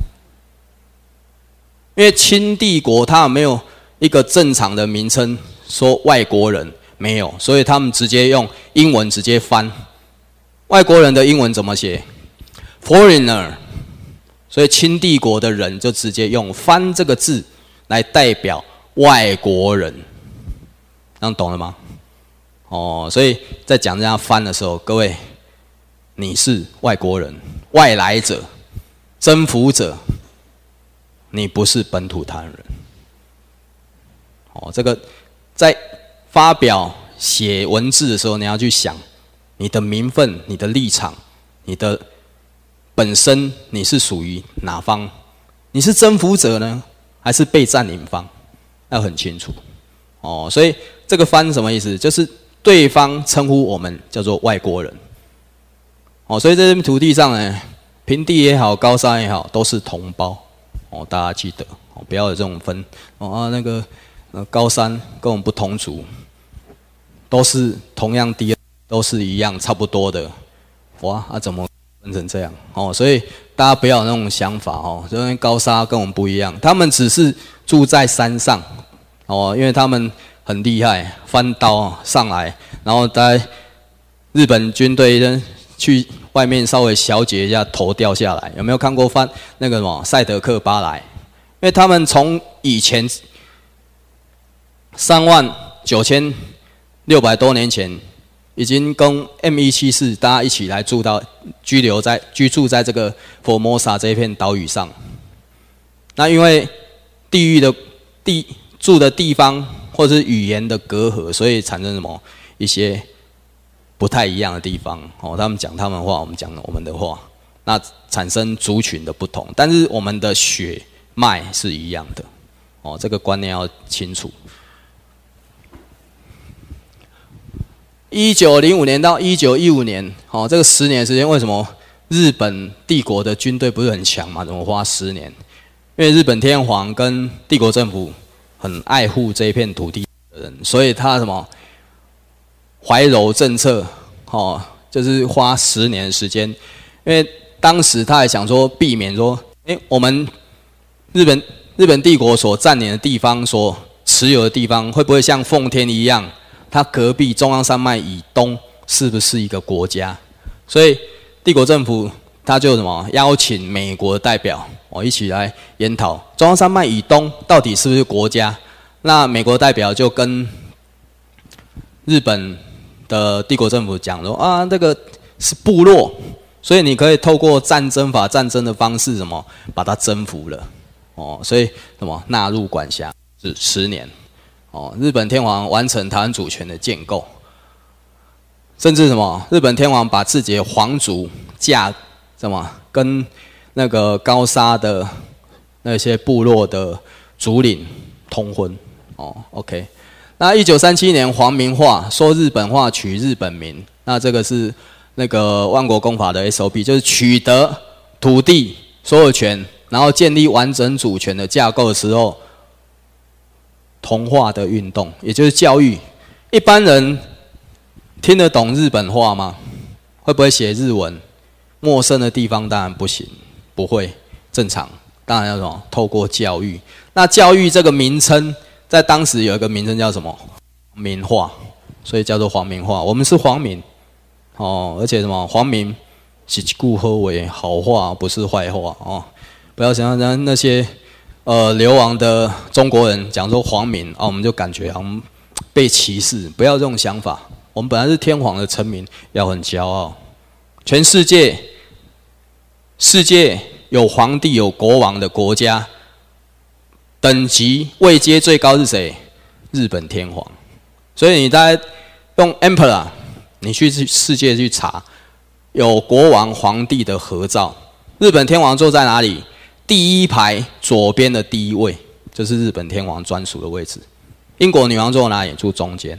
因为清帝国它没有一个正常的名称，说外国人没有，所以他们直接用英文直接翻。外国人的英文怎么写 ？Foreigner。所以清帝国的人就直接用“番”这个字来代表外国人，这样懂了吗？哦，所以在讲人家“番”的时候，各位，你是外国人、外来者、征服者，你不是本土台湾人。哦，这个在发表写文字的时候，你要去想你的名分、你的立场、你的本身你是属于哪方？你是征服者呢，还是被占领方？要很清楚。哦，所以这个“番”什么意思？就是对方称呼我们叫做外国人。哦，所以在这片土地上呢，平地也好，高山也好，都是同胞。哦，大家记得哦，不要有这种分。哦啊，那个高山跟我们不同族，都是同样低，都是一样差不多的。哇，啊怎么分成这样？哦，所以大家不要有那种想法哦，因为高沙跟我们不一样，他们只是住在山上哦，因为他们很厉害，翻刀上来，然后在日本军队去外面稍微小解一下，头掉下来。有没有看过那个什么赛德克巴莱？因为他们从以前39600多年前。已经跟 M174大家一起来居住在这个佛摩萨这一片岛屿上。那因为住的地方或者是语言的隔阂，所以产生什么一些不太一样的地方。哦，他们讲他们的话，我们讲我们的话，那产生族群的不同，但是我们的血脉是一样的。哦，这个观念要清楚。1905年到1915年，哦，这个10年时间，为什么日本帝国的军队不是很强嘛？怎么花10年？因为日本天皇跟帝国政府很爱护这一片土地的人，所以他什么怀柔政策，就是花10年的时间。因为当时他还想说避免说，我们日本帝国所占领的地方，所持有的地方，会不会像奉天一样，它隔壁中央山脉以东是不是一个国家？所以帝国政府他就什么邀请美国的代表一起来研讨中央山脉以东到底是不是国家。那美国代表就跟日本的帝国政府讲说啊，这个是部落，所以你可以透过战争的方式什么把它征服了所以什么纳入管辖是10年日本天皇完成台湾主权的建构，甚至什么日本天皇把自己的皇族跟那个高沙的那些部落的族领通婚OK。那1937年皇民化，说日本话取日本名，那这个是那个万国公法的 SOP， 就是取得土地所有权，然后建立完整主权的架构的时候，同化的运动，也就是教育。一般人听得懂日本话吗？会不会写日文？陌生的地方当然不行，不会正常，当然要什么？透过教育。那教育这个名称，在当时有一个名称叫什么？皇民化，所以叫做皇民化。我们是皇民而且什么？皇民是一句好话，好话不是坏话不要想象那些流亡的中国人讲说皇民我们就感觉好像被歧视，不要这种想法。我们本来是天皇的臣民，要很骄傲。全世界有皇帝有国王的国家，等级位阶最高是谁？日本天皇。所以你大家用 Emperor， 你去世界去查，有国王皇帝的合照，日本天皇坐在哪里？第一排左边的第一位，这是日本天皇专属的位置。英国女王坐哪里？住中间。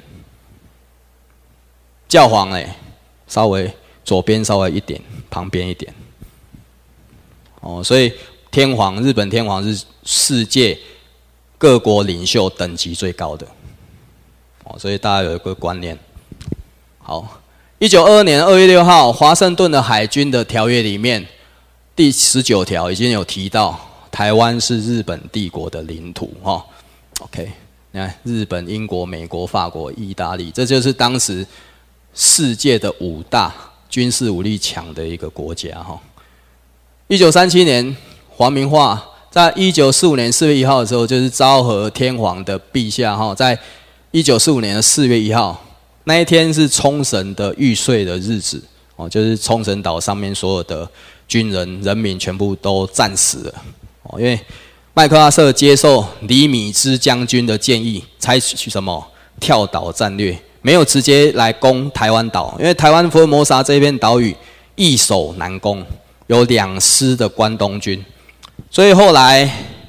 教皇稍微左边稍微一点，旁边一点。所以日本天皇是世界各国领袖等级最高的。所以大家有一个观念。好，1922年2月6号，华盛顿的海军的条约里面，第19条已经有提到，台湾是日本帝国的领土OK， 你看日本、英国、美国、法国、意大利，这就是当时世界的5大军事武力强的一个国家1937年皇民化，在1945年4月1号的时候，就是昭和天皇的陛下在1945年的4月1号那一天是冲绳的玉岁的日子就是冲绳岛上面所有的军人人民全部都战死了因为麦克阿瑟接受李米兹将军的建议，采取什么跳岛战略，没有直接来攻台湾岛，因为台湾福尔摩沙这片岛屿易守难攻，有2师的关东军，所以后来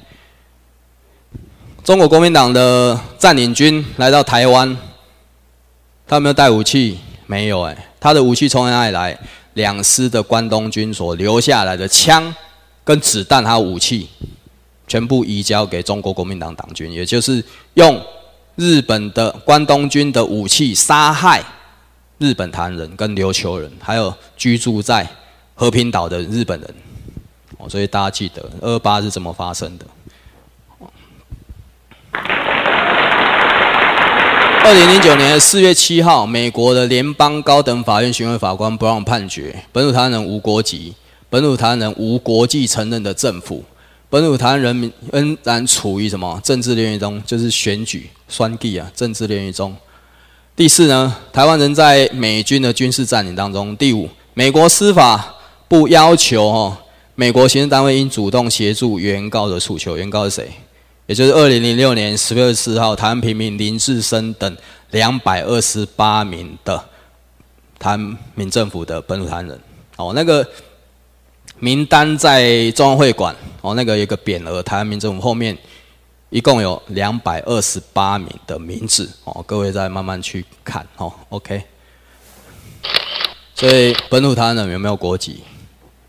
中国国民党的占领军来到台湾，他有没有带武器？没有他的武器从哪里来？2师的关东军所留下来的枪跟子弹还有武器，全部移交给中国国民党党军，也就是用日本的关东军的武器杀害日本台湾人跟琉球人，还有居住在和平岛的日本人所以大家记得228是怎么发生的。2009年4月7号，美国的联邦高等法院巡回法官 Brown 判决，本土台湾人无国籍，本土台湾人无国际承认的政府，本土台湾人民仍然处于什么政治联狱中，就是选举选举政治联狱中。第4呢，台湾人在美军的军事占领当中。第5，美国司法部要求美国行政单位应主动协助原告的诉求。原告是谁？也就是2006年10月24号，台湾平民林志深等228名的台湾民政府的本土台湾人。那个名单在中央会馆那个有一个匾额，台湾民政府后面一共有228名的名字各位再慢慢去看OK。所以本土台湾人有没有国籍？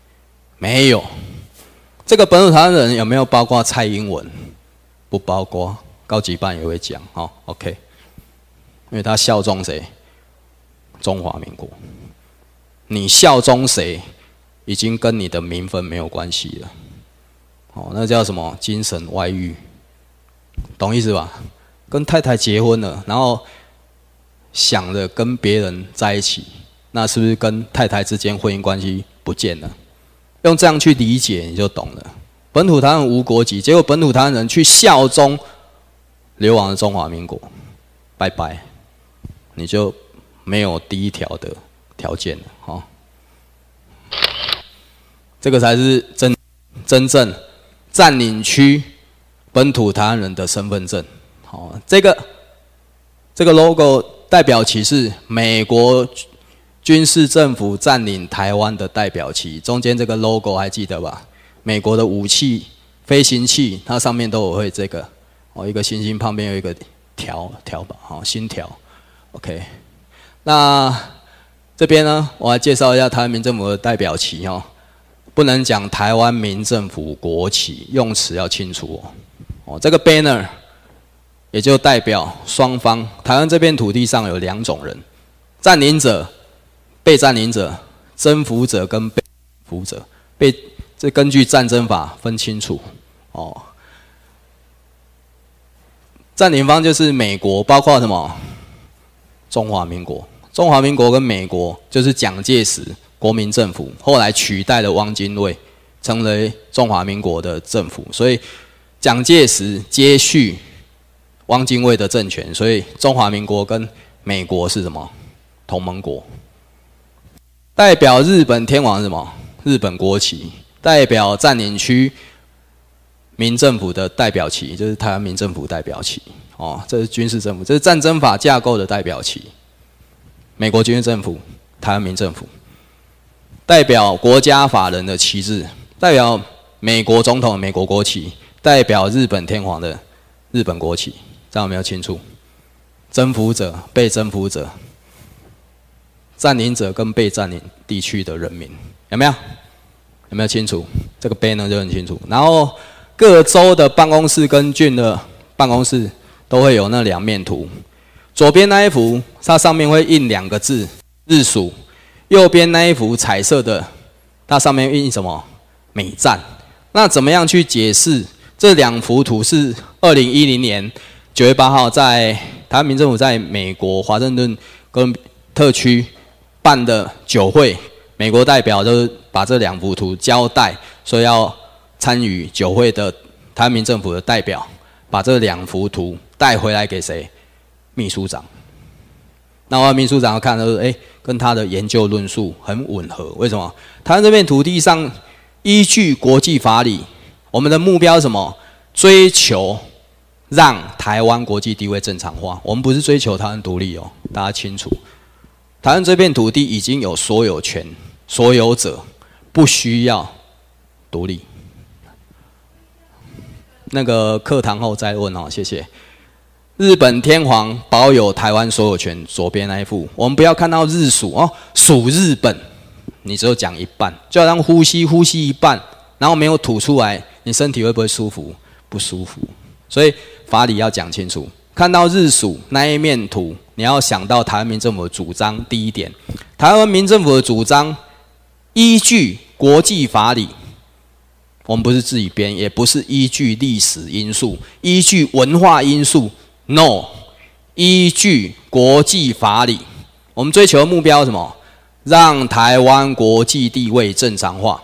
没有。这个本土台湾人有没有包括蔡英文？不包括，高级班也会讲哦。OK， 因为他效忠谁？中华民国。你效忠谁，已经跟你的名分没有关系了。哦，那叫什么？精神外遇，懂意思吧？跟太太结婚了，然后想着跟别人在一起，那是不是跟太太之间婚姻关系不见了？用这样去理解，你就懂了。本土台湾无国籍，结果本土台湾人去效忠流亡的中华民国，拜拜，你就没有第一条的条件了。哦，这个才是真正占领区本土台湾人的身份证。好，这个 logo 代表旗是美国军事政府占领台湾的代表旗，中间这个 logo 还记得吧？美国的武器、飞行器，它上面都有会这个哦，一个星星旁边有一个条吧，好，星条。OK， 那这边呢，我来介绍一下台湾民政府的代表旗哦。不能讲台湾民政府国旗，用词要清楚哦。哦，这个 banner 也就代表双方台湾这片土地上有两种人：占领者、被占领者、征服者跟被征服者。这根据战争法分清楚哦。占领方就是美国，包括什么？中华民国。中华民国跟美国就是蒋介石国民政府，后来取代了汪精卫，成为中华民国的政府。所以蒋介石接续汪精卫的政权，所以中华民国跟美国是什么？同盟国。代表日本天皇是什么？日本国旗。代表占领区民政府的代表旗，就是台湾民政府代表旗。哦，这是军事政府，这是战争法架构的代表旗。美国军事政府，台湾民政府。代表国家法人的旗帜，代表美国总统的美国国旗，代表日本天皇的日本国旗，这样有没有清楚？征服者、被征服者、占领者跟被占领地区的人民，有没有？有没有清楚？这个 banner 就很清楚。然后各州的办公室跟郡的办公室都会有那两面图。左边那一幅，它上面会印两个字“日属”；右边那一幅彩色的，它上面印什么？“美战”。那怎么样去解释这两幅图？是2010年9月8号在台湾民政府在美国华盛顿跟特区办的酒会。美国代表就是把这两幅图交代，说要参与酒会的台湾民政府的代表，把这两幅图带回来给谁？秘书长。那我秘书长要看说，跟他的研究论述很吻合。为什么？台湾这片土地上，依据国际法理，我们的目标是什么？追求让台湾国际地位正常化。我们不是追求台湾独立哦，大家清楚。台湾这片土地已经有所有权，所有者不需要独立。那个课堂后再问哦，谢谢。日本天皇保有台湾所有权，左边那一幅，我们不要看到日属哦，属日本，你只有讲一半，就好像呼吸一半，然后没有吐出来，你身体会不会舒服？不舒服。所以法理要讲清楚。看到日属那一面图，你要想到台湾民政府的主张。第一点，台湾民政府的主张依据国际法理，我们不是自己编，也不是依据历史因素、依据文化因素 ，no， 依据国际法理。我们追求的目标是什么？让台湾国际地位正常化。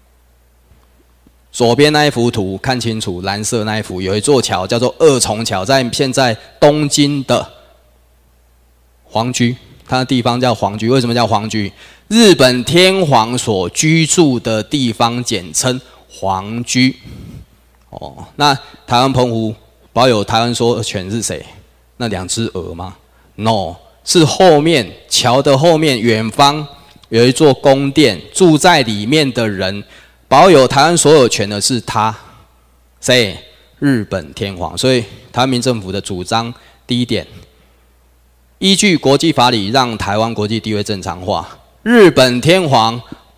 左边那一幅图看清楚，蓝色那一幅有一座桥叫做二重桥，在现在东京的皇居，它的地方叫皇居。为什么叫皇居？日本天皇所居住的地方简称皇居。哦，那台湾澎湖保有台湾所有权是谁？那两只鹅吗 ？No， 是后面桥的后面远方有一座宫殿，住在里面的人。保有台湾所有权的是他，谁？日本天皇。所以台湾民政府的主张，第一点，依据国际法理让台湾国际地位正常化。日本天皇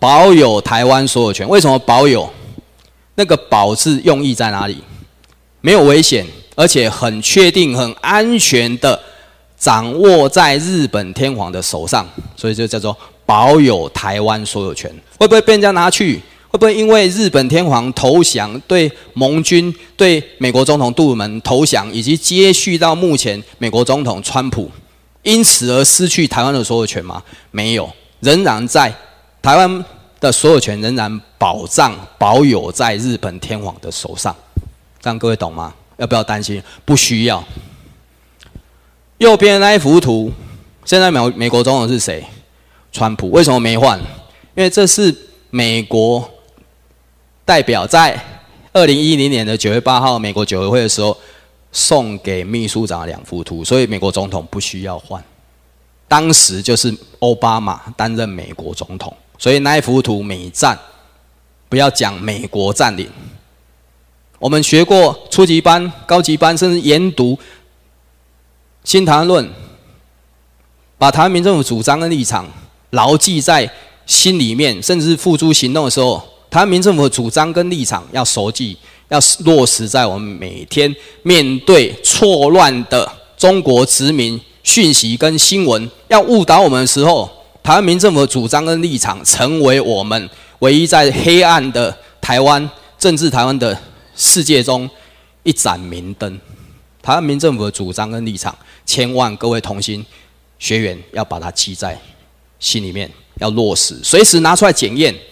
保有台湾所有权。为什么保有？那个保字用意在哪里？没有危险，而且很确定、很安全的掌握在日本天皇的手上，所以就叫做保有台湾所有权。会不会被人家拿去？会不会因为日本天皇投降，对盟军、对美国总统杜鲁门投降，以及接续到目前美国总统川普，因此而失去台湾的所有权吗？没有，仍然在台湾的所有权仍然保有在日本天皇的手上。这样各位懂吗？要不要担心？不需要。右边那一幅图，现在美国总统是谁？川普。为什么没换？因为这是美国代表在2010年的9月8号美国9合会的时候送给秘书长的2幅图，所以美国总统不需要换。当时就是奥巴马担任美国总统，所以那一幅图美战，不要讲美国占领。我们学过初级班、高级班，甚至研读《新台湾论》，把台湾民政府主张跟立场牢记在心里面，甚至是付诸行动的时候，台湾民政府的主张跟立场要熟记，要落实在我们每天面对错乱的中国殖民讯息跟新闻要误导我们的时候，台湾民政府的主张跟立场成为我们唯一在黑暗的台湾政治台湾的世界中一盏明灯。台湾民政府的主张跟立场，千万各位同心学员要把它记在心里面，要落实，随时拿出来检验。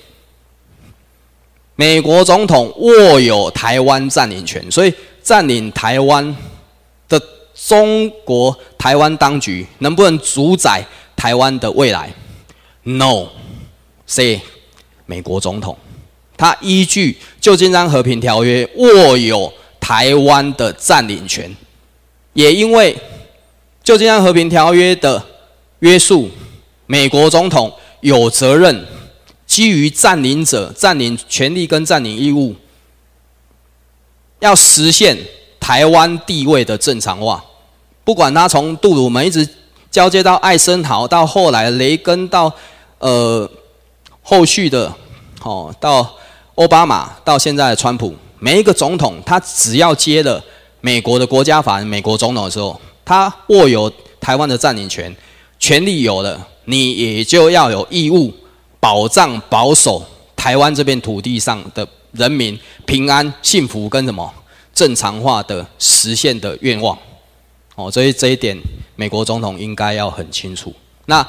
美国总统握有台湾占领权，所以占领台湾的中国台湾当局能不能主宰台湾的未来 ？No， 谁？美国总统。他依据旧金山和平条约握有台湾的占领权，也因为旧金山和平条约的约束，美国总统有责任基于占领者占领权利跟占领义务，要实现台湾地位的正常化。不管他从杜鲁门一直交接到艾森豪，到后来雷根，到后续的到奥巴马，到现在的川普，每一个总统他只要接了美国的国家法人美国总统的时候，他握有台湾的占领权，权利有了，你也就要有义务保障保守台湾这片土地上的人民平安幸福跟什么正常化的实现的愿望。所以这一点美国总统应该要很清楚。那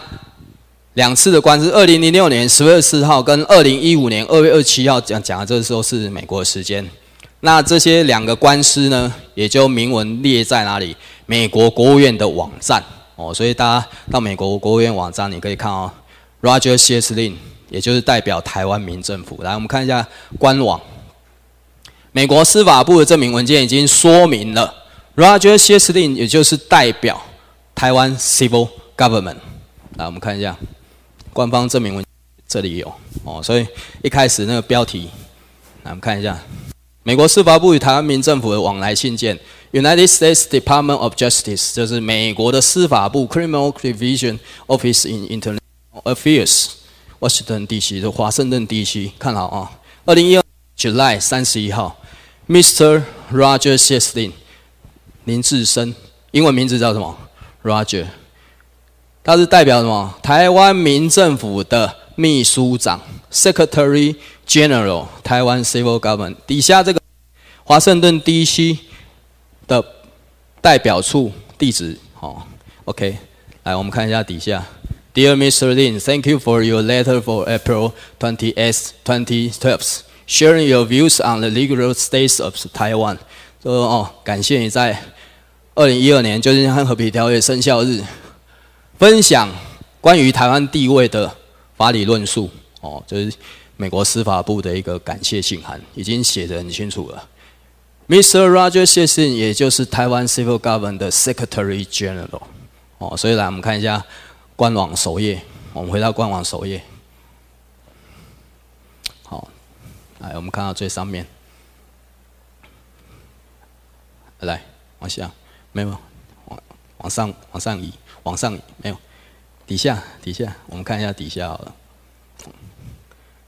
2次的官司，2006年10月24号跟2015年2月27号讲的，这时候是美国的时间。那这些2个官司呢，也就明文列在哪里？美国国务院的网站。所以大家到美国国务院网站，你可以看Roger Sheslin， 也就是代表台湾民政府。来，我们看一下官网。美国司法部的证明文件已经说明了 ，Roger Sheslin 也就是代表台湾 Civil Government。来，我们看一下官方证明文件，这里有所以一开始那个标题，来我们看一下，美国司法部与台湾民政府的往来信件 ，United States Department of Justice 就是美国的司法部 Criminal Division Office in International Affairs， Washington D.C. 的华盛顿地区，看好2012 July 31号 ，Mr. Roger Sheslin 林志深，英文名字叫什么 ？Roger。他是代表什么？台湾民政府的秘书长 （Secretary General）， 台湾 Civil Government 底下这个华盛顿 D.C. 的代表处地址。OK， 来我们看一下底下。Dear Mr. Lin, thank you for your letter for April 28, 2012, sharing your views on the legal status of Taiwan。感谢你在2012年旧金山和平条约生效日。分享关于台湾地位的法理论述，就是美国司法部的一个感谢信函，已经写得很清楚了。Mr. Roger Sheslin 也就是台湾 Civil Government 的 Secretary General，所以来我们看一下官网首页，我们回到官网首页，好，来我们看到最上面，来往下，没有，往上移。往上没有，底下，我们看一下底下好了。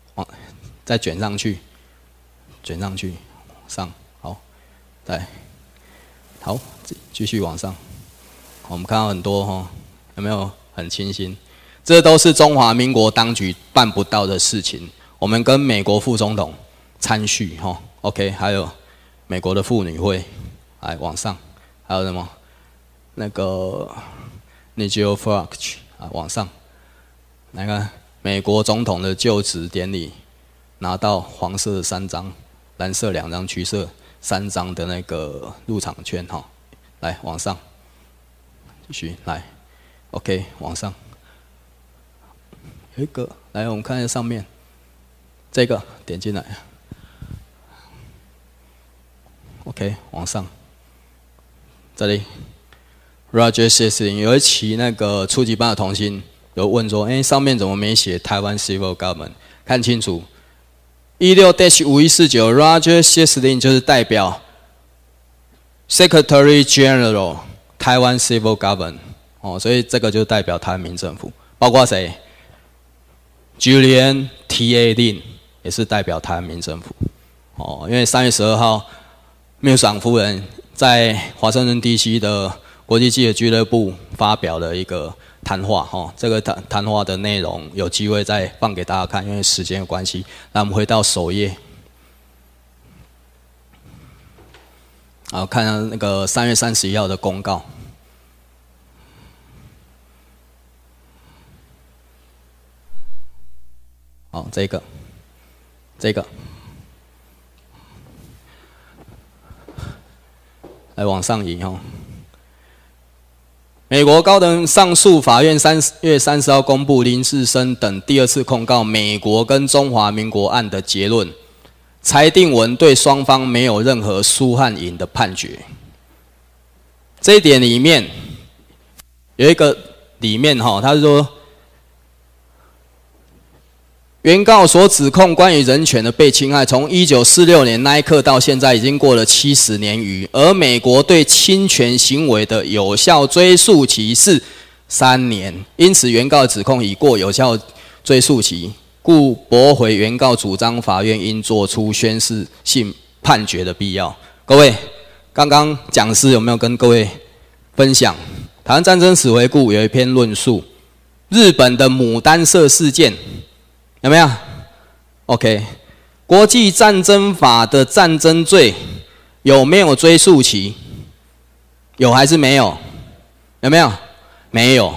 再卷上去，卷上去，上，好，来，好，继续往上。我们看到很多哈，有没有很清新？这都是中华民国当局办不到的事情。我们跟美国副总统参叙哈 ，OK， 还有美国的妇女会，来往上，还有什么？那个 Nigel Farage 啊，往上，来看美国总统的就职典礼，拿到黄色的3张，蓝色2张，橘色3张的那个入场券哈，来往上，继续来 ，OK， 往上。有一个，来，我们看一下上面，这个点进来 ，OK， 往上，这里 ，Roger Sisling 有一期那个初级班的童星有问说，上面怎么没写台湾 Civil Government？ 看清楚，16-5149 Roger Sisling 就是代表 Secretary General 台湾 Civil Government 哦，所以这个就代表台湾民政府，包括谁？ Julian T.A. Lin 也是代表台湾民政府哦，因为3月12号，秘书长夫人在华盛顿 D.C. 的国际记者俱乐部发表了一个谈话哦，这个谈话的内容有机会再放给大家看，因为时间的关系，那我们回到首页，好，看下那个3月31号的公告。 好，这个，来往上移哦。美国高等上诉法院3月30号公布林士生等第2次控告美国跟中华民国案的结论，裁定文对双方没有任何输和赢的判决。这一点里面有一个里面哈，他说。 原告所指控关于人权的被侵害，从1946年那一刻到现在，已经过了70年余。而美国对侵权行为的有效追诉期是3年，因此原告指控已过有效追诉期，故驳回原告主张法院应作出宣示性判决的必要。各位，刚刚讲师有没有跟各位分享台湾战争史回顾有一篇论述，日本的牡丹社事件？ 有没有 ？OK， 国际战争法的战争罪有没有追诉期？有还是没有？有没有？没有。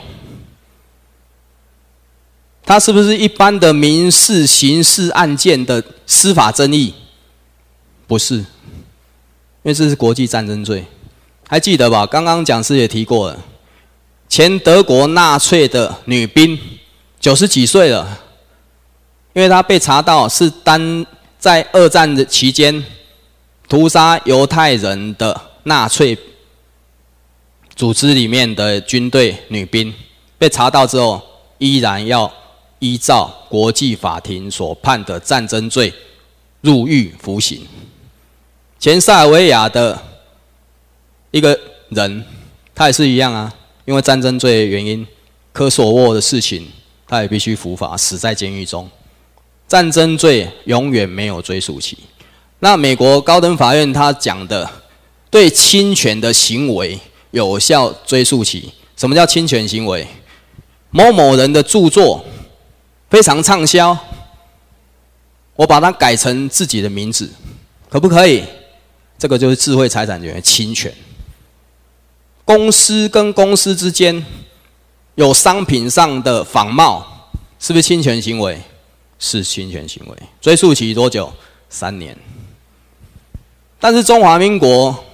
它是不是一般的民事、刑事案件的司法争议？不是，因为这是国际战争罪。还记得吧？刚刚讲师也提过了，前德国纳粹的女兵90几岁了。 因为他被查到是在2战的期间屠杀犹太人的纳粹组织里面的军队女兵，被查到之后，依然要依照国际法庭所判的战争罪入狱服刑。前塞尔维亚的一个人，他也是一样啊，因为战争罪的原因，科索沃的事情，他也必须伏法，死在监狱中。 战争罪永远没有追诉期。那美国高等法院他讲的对侵权的行为有效追诉期，什么叫侵权行为？某某人的著作非常畅销，我把它改成自己的名字，可不可以？这个就是智慧财产权的侵权。公司跟公司之间有商品上的仿冒，是不是侵权行为？ 是侵权行为，追诉期多久？3年。但是中华民国，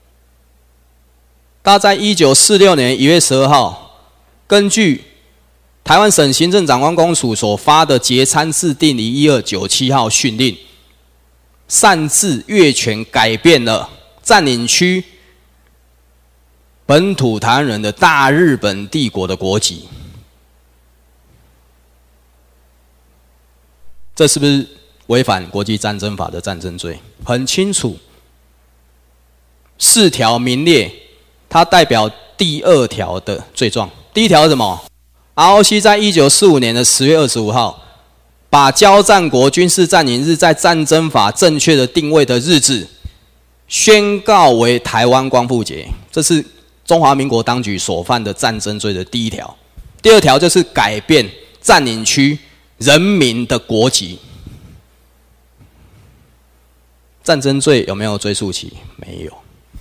他在1946年1月12号，根据台湾省行政长官公署所发的节参制定理1297号训令，擅自越权改变了占领区本土台湾人的大日本帝国的国籍。 这是不是违反国际战争法的战争罪？很清楚，4条名列，它代表第2条的罪状。第1条是什么 ？ROC 在1945年的10月25号， 把交战国军事占领日在战争法正确的定位的日子，宣告为台湾光复节。这是中华民国当局所犯的战争罪的第一条。第二条就是改变占领区人民的国籍。战争罪有没有追诉期？没有。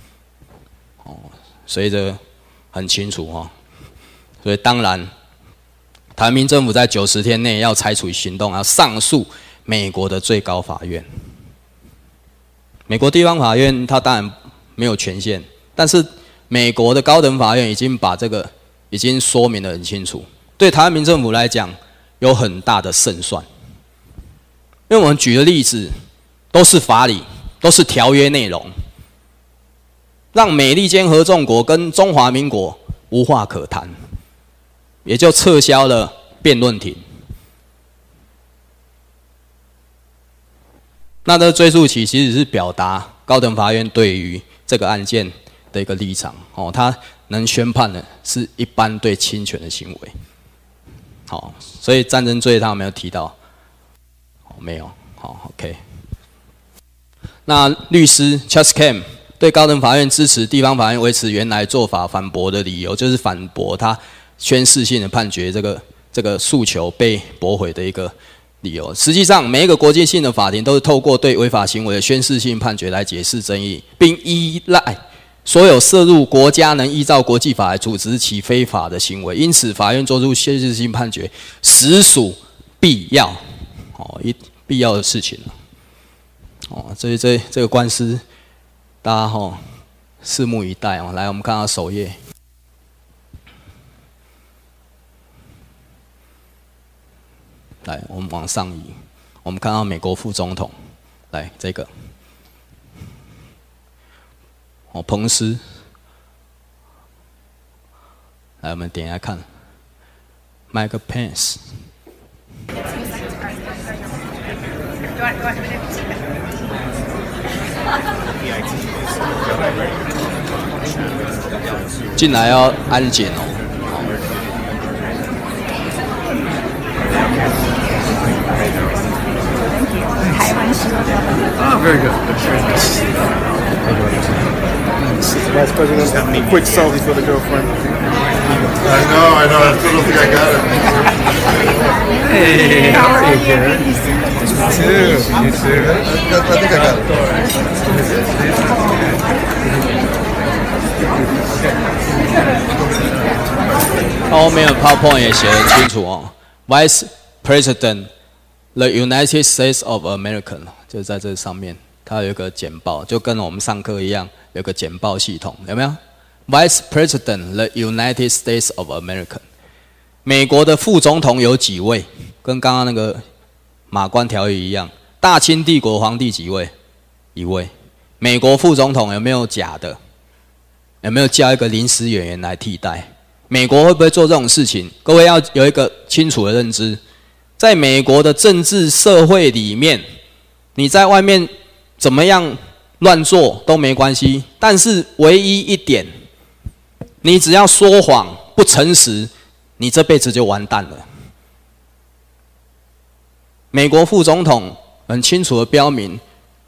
所以这很清楚哦。所以当然，台湾民政府在90天内要采取行动，要上诉美国的最高法院。美国地方法院它当然没有权限，但是美国的高等法院已经把这个已经说明得很清楚，对台湾民政府来讲有很大的胜算。因为我们举的例子都是法理，都是条约内容，让美利坚合众国跟中华民国无话可谈，也就撤销了辩论庭。那这追诉期其实是表达高等法院对于这个案件的一个立场，他能宣判的是一般对侵权的行为。好，所以战争罪他有没有提到？没有。好 ，OK。那律师 Charles Cam 对高等法院支持地方法院维持原来做法反驳的理由，就是反驳他宣示性的判决这个诉求被驳回的一个理由。实际上，每一个国际性的法庭都是透过对违法行为的宣示性判决来解释争议，并依赖所有涉入国家能依照国际法来处置其非法的行为。因此，法院作出宣示性判决实属必要，必要的事情。这个官司，大家拭目以待哦。来，我们看到首页。来，我们往上移，我们看到美国副总统，来这个，彭斯，来我们点一下看 ，Mike Pence。进来要安检哦。 Very good. Vice President, quick selfie for the girlfriend. I know. I still don't think I got it. Hey, how are you, Karen? You too. You too. I think I got it. 后面的 PowerPoint 也写得很清楚哦。Vice President, the United States of America 就在这上面，它有一个简报，就跟我们上课一样，有个简报系统，有没有 ？Vice President, the United States of America。美国的副总统有几位？跟刚刚那个马关条约一样。大清帝国皇帝几位？1位。美国副总统有没有假的？有没有叫一个临时演员来替代？美国会不会做这种事情？各位要有一个清楚的认知，在美国的政治社会里面，你在外面怎么样乱做都没关系，但是唯一一点，你只要说谎不诚实，你这辈子就完蛋了。美国副总统很清楚的标明，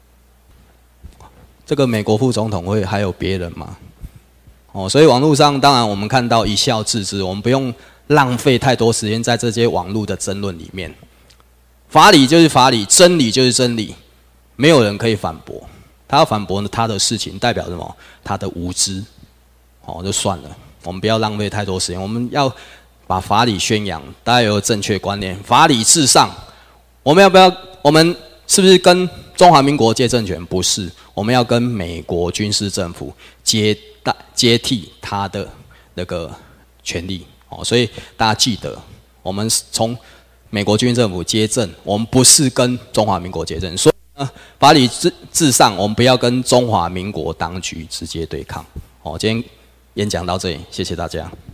这个美国副总统会还有别人吗？所以网络上当然我们看到一笑置之，我们不用浪费太多时间在这些网络的争论里面。法理就是法理，真理就是真理，没有人可以反驳。他要反驳他的事情，代表什么？他的无知。就算了，我们不要浪费太多时间，我们要把法理宣扬，大家有正确观念，法理至上。我们要不要？我们是不是跟中华民国借政权？不是，我们要跟美国军事政府接替他的那个权利。所以大家记得，我们从美国军事政府接政，我们不是跟中华民国接政。所以呢，法理至上，我们不要跟中华民国当局直接对抗。今天演讲到这里，谢谢大家。